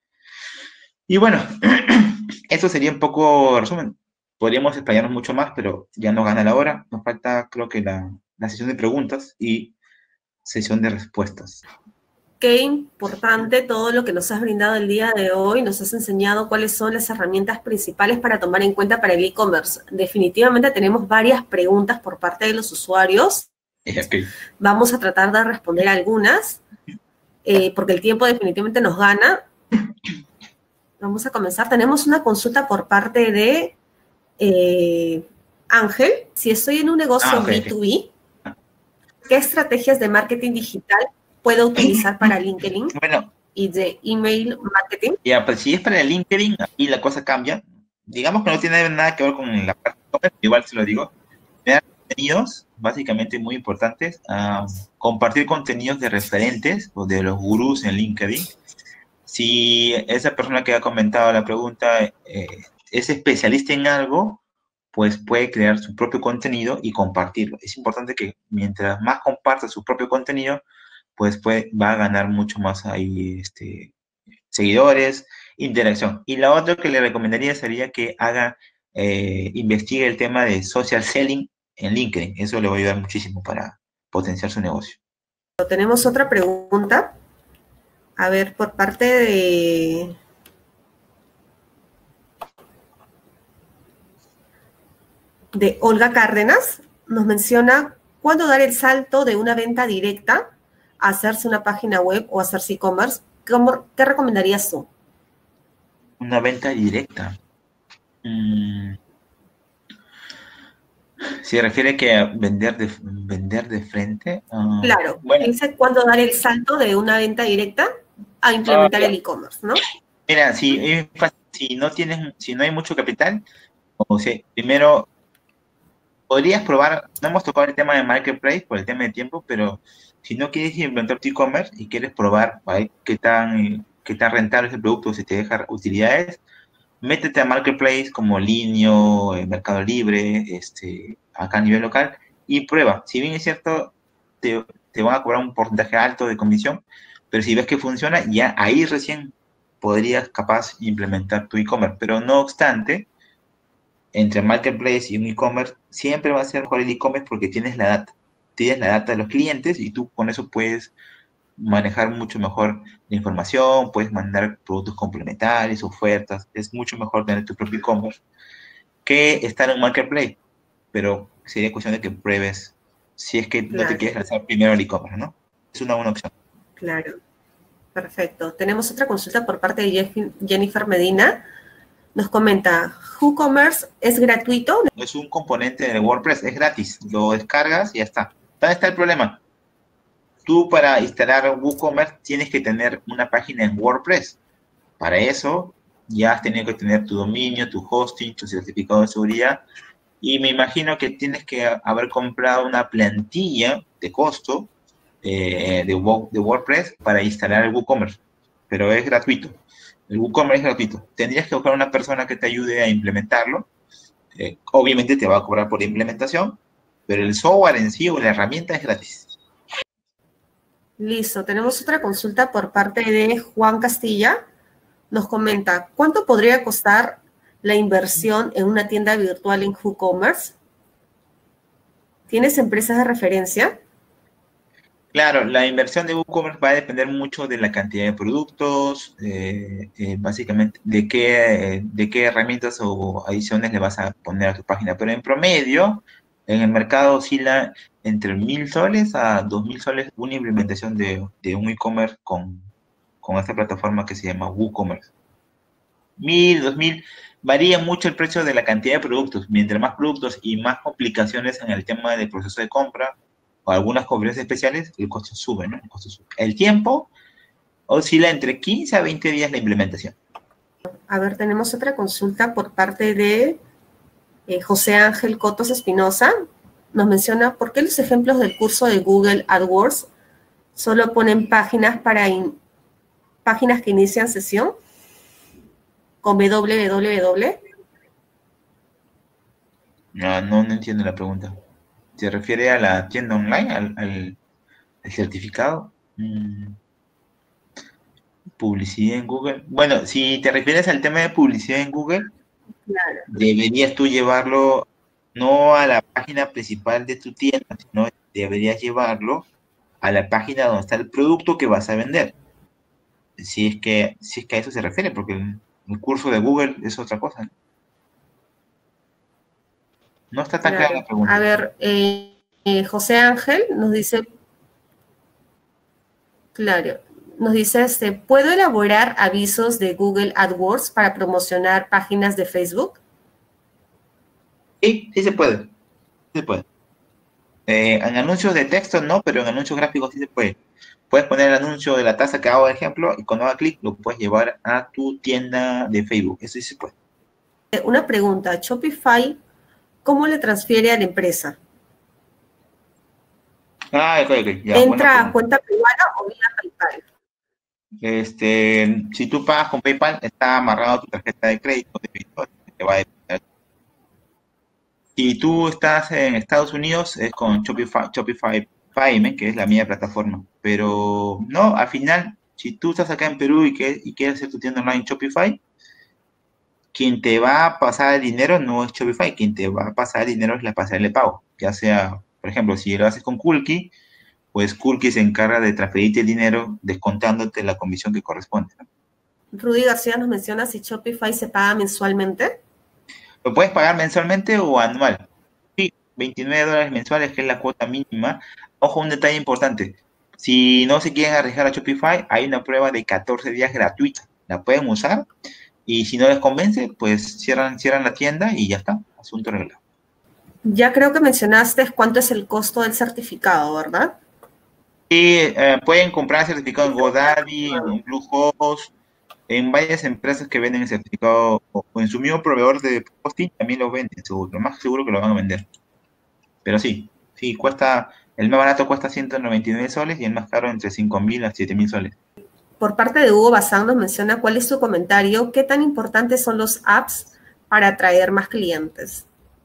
Speaker 2: Y bueno, eso sería un poco resumen. Podríamos explayarnos mucho más, pero ya nos gana la hora. Nos falta, creo que, la, la sesión de preguntas y sesión de respuestas.
Speaker 1: Qué importante todo lo que nos has brindado el día de hoy. Nos has enseñado cuáles son las herramientas principales para tomar en cuenta para el e-commerce. Definitivamente tenemos varias preguntas por parte de los usuarios.
Speaker 2: Okay.
Speaker 1: Vamos a tratar de responder algunas, eh, porque el tiempo definitivamente nos gana. Vamos a comenzar. Tenemos una consulta por parte de eh, Ángel. Si estoy en un negocio ah, okay, B dos B, okay. ¿Qué estrategias de marketing digital puedo utilizar para LinkedIn
Speaker 2: bueno,
Speaker 1: y de email marketing?
Speaker 2: Ya, pues si es para LinkedIn y la cosa cambia, digamos que no tiene nada que ver con la parte, igual se lo digo, crear contenidos básicamente muy importantes, uh, compartir contenidos de referentes o de los gurús en LinkedIn. Si esa persona que ha comentado la pregunta eh, es especialista en algo, pues puede crear su propio contenido y compartirlo. Es importante que mientras más comparta su propio contenido, pues puede, va a ganar mucho más ahí este, seguidores, interacción. Y la otra que le recomendaría sería que haga, eh, investigue el tema de social selling en LinkedIn. Eso le va a ayudar muchísimo para potenciar su negocio.
Speaker 1: Tenemos otra pregunta. A ver, por parte de... de Olga Cárdenas, nos menciona cuándo dar el salto de una venta directa a hacerse una página web o hacerse e-commerce. ¿Qué recomendarías tú?
Speaker 2: Una venta directa. Mm. ¿Se refiere que a vender de, vender de frente? Uh,
Speaker 1: claro,
Speaker 2: bueno.
Speaker 1: dice cuándo dar el salto de una venta directa a implementar uh, el e-commerce, ¿no?
Speaker 2: Mira, si, si no tienes, si no hay mucho capital, o sea, primero podrías probar, no hemos tocado el tema de Marketplace por el tema de tiempo, pero si no quieres implementar tu e-commerce y quieres probar, ¿vale? qué tan, qué tan rentable es el producto, si te deja utilidades, métete a Marketplace como Linio, Mercado Libre, este, acá a nivel local, y prueba. Si bien es cierto, te, te van a cobrar un porcentaje alto de comisión, pero si ves que funciona, ya ahí recién podrías capaz implementar tu e-commerce. Pero no obstante, entre Marketplace y un e-commerce, siempre va a ser mejor el e-commerce porque tienes la data. Tienes la data de los clientes y tú con eso puedes manejar mucho mejor la información, puedes mandar productos complementarios, ofertas, es mucho mejor tener tu propio e-commerce que estar en un marketplace, pero sería cuestión de que pruebes si es que claro. no te quieres lanzar primero al e-commerce, ¿no? Es una buena opción.
Speaker 1: Claro, perfecto. Tenemos otra consulta por parte de Jennifer Medina. Nos comenta, WooCommerce es gratuito.
Speaker 2: Es un componente de WordPress, es gratis, lo descargas y ya está. ¿Dónde está el problema? Tú para instalar WooCommerce tienes que tener una página en WordPress. Para eso ya has tenido que tener tu dominio, tu hosting, tu certificado de seguridad. Y me imagino que tienes que haber comprado una plantilla de costo eh, de, de WordPress para instalar el WooCommerce. Pero es gratuito. El WooCommerce es gratuito. Tendrías que buscar una persona que te ayude a implementarlo. Eh, obviamente te va a cobrar por implementación, pero el software en sí o la herramienta es gratis.
Speaker 1: Listo, tenemos otra consulta por parte de Juan Castilla. Nos comenta, ¿cuánto podría costar la inversión en una tienda virtual en WooCommerce? ¿Tienes empresas de referencia?
Speaker 2: Claro, la inversión de WooCommerce va a depender mucho de la cantidad de productos, eh, eh, básicamente de qué, de qué herramientas o adiciones le vas a poner a tu página. Pero en promedio, en el mercado oscila entre mil soles a dos mil soles una implementación de, de un e-commerce con, con esta plataforma que se llama WooCommerce. Mil, dos mil, varía mucho el precio de la cantidad de productos. Mientras más productos y más complicaciones en el tema del proceso de compra o algunas conferencias especiales, el costo sube, ¿no? El costo sube. El tiempo oscila entre quince a veinte días la implementación.
Speaker 1: A ver, tenemos otra consulta por parte de eh, José Ángel Cotos Espinosa. Nos menciona, ¿por qué los ejemplos del curso de Google AdWords solo ponen páginas para in, páginas que inician sesión con www?
Speaker 2: No, no, no entiendo la pregunta. ¿Se refiere a la tienda online, al, al, al certificado? Mm. Publicidad en Google. Bueno, si te refieres al tema de publicidad en Google, claro, deberías tú llevarlo no a la página principal de tu tienda, sino deberías llevarlo a la página donde está el producto que vas a vender. Si es que, si es que a eso se refiere, porque el, el curso de Google es otra cosa, ¿no? No está tan
Speaker 1: claro.
Speaker 2: clara la pregunta.
Speaker 1: A ver, eh, eh, José Ángel nos dice, claro, nos dice, este, ¿puedo elaborar avisos de Google AdWords para promocionar páginas de Facebook?
Speaker 2: Sí, sí se puede, sí se puede. Eh, en anuncios de texto no, pero en anuncios gráficos sí se puede. Puedes poner el anuncio de la taza que hago de ejemplo y cuando haga clic lo puedes llevar a tu tienda de Facebook. Eso sí se puede.
Speaker 1: Una pregunta, Shopify, ¿cómo le transfiere a la empresa?
Speaker 2: Ah, ok, ok. Ya,
Speaker 1: ¿entra a cuenta privada o vía PayPal?
Speaker 2: Este, si tú pagas con PayPal, está amarrado a tu tarjeta de crédito, débito, te va a depender. Si tú estás en Estados Unidos, es con Shopify, Shopify Payment, que es la mía plataforma. Pero no, al final, si tú estás acá en Perú y, que, y quieres hacer tu tienda online Shopify, quien te va a pasar el dinero no es Shopify, quien te va a pasar el dinero es la pasarela de pago. Ya sea, por ejemplo, si lo haces con Kulki, pues Kulki se encarga de transferirte el dinero descontándote la comisión que corresponde, ¿no?
Speaker 1: Rudy García nos menciona si Shopify se paga mensualmente.
Speaker 2: Lo puedes pagar mensualmente o anual. Sí, veintinueve dólares mensuales, que es la cuota mínima. Ojo, un detalle importante. Si no se quieren arriesgar a Shopify, hay una prueba de catorce días gratuita. La pueden usar y si no les convence, pues cierran, cierran la tienda y ya está. Asunto arreglado.
Speaker 1: Ya creo que mencionaste cuánto es el costo del certificado, ¿verdad?
Speaker 2: Sí, eh, pueden comprar certificado en GoDaddy, en Bluehost, en varias empresas que venden el certificado o en su mismo proveedor de hosting también lo venden, seguro. Lo más seguro que lo van a vender. Pero sí, sí, cuesta, el más barato cuesta ciento noventa y nueve soles y el más caro entre cinco mil a siete mil soles.
Speaker 1: Por parte de Hugo Bazán nos menciona cuál es su comentario, qué tan importantes son los apps para atraer más clientes.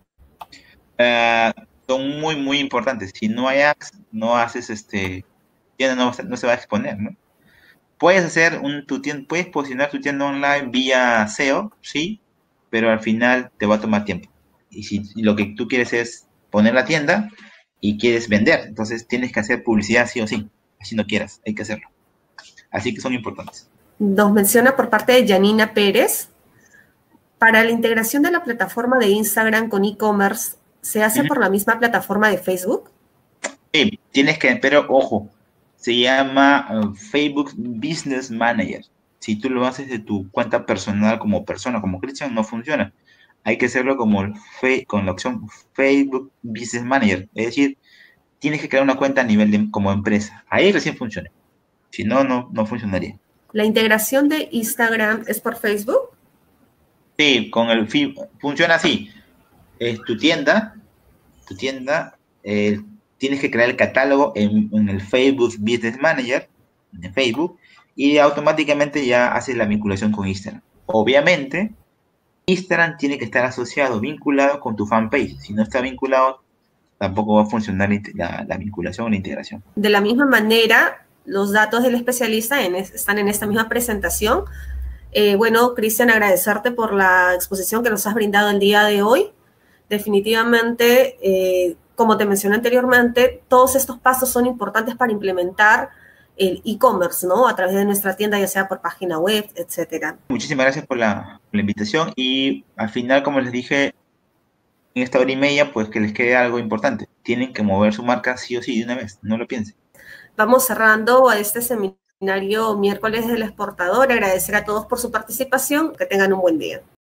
Speaker 2: Uh, son muy, muy importantes. Si no hay apps, no haces este, tienda no, no se va a exponer, ¿no? Puedes hacer un, tu tienda, puedes posicionar tu tienda online vía S E O, sí, pero al final te va a tomar tiempo. Y si y lo que tú quieres es poner la tienda y quieres vender, entonces tienes que hacer publicidad sí o sí, así no quieras, hay que hacerlo. Así que son importantes.
Speaker 1: Nos menciona por parte de Janina Pérez, para la integración de la plataforma de Instagram con e-commerce, ¿se hace uh-huh. por la misma plataforma de Facebook?
Speaker 2: Sí, tienes que, pero ojo, se llama uh, Facebook Business Manager. Si tú lo haces de tu cuenta personal como persona, como Cristian, no funciona. Hay que hacerlo como el fe, con la opción Facebook Business Manager. Es decir, tienes que crear una cuenta a nivel de como empresa. Ahí recién funciona. Si no, no, no funcionaría.
Speaker 1: ¿La integración de Instagram es por Facebook?
Speaker 2: Sí, con el funciona así. Es tu tienda, tu tienda, eh, tienes que crear el catálogo en, en el Facebook Business Manager, en Facebook, y automáticamente ya haces la vinculación con Instagram. Obviamente, Instagram tiene que estar asociado, vinculado con tu fanpage. Si no está vinculado, tampoco va a funcionar la, la vinculación o la integración.
Speaker 1: De la misma manera, los datos del especialista en, están en esta misma presentación. Eh, bueno, Cristian, agradecerte por la exposición que nos has brindado el día de hoy. Definitivamente, eh, como te mencioné anteriormente, todos estos pasos son importantes para implementar el e-commerce, ¿no? A través de nuestra tienda, ya sea por página web, etcétera.
Speaker 2: Muchísimas gracias por la, por la invitación y al final, como les dije, en esta hora y media, pues que les quede algo importante. Tienen que mover su marca sí o sí de una vez, no lo piensen.
Speaker 1: Vamos cerrando a este seminario miércoles del exportador. Agradecer a todos por su participación. Que tengan un buen día.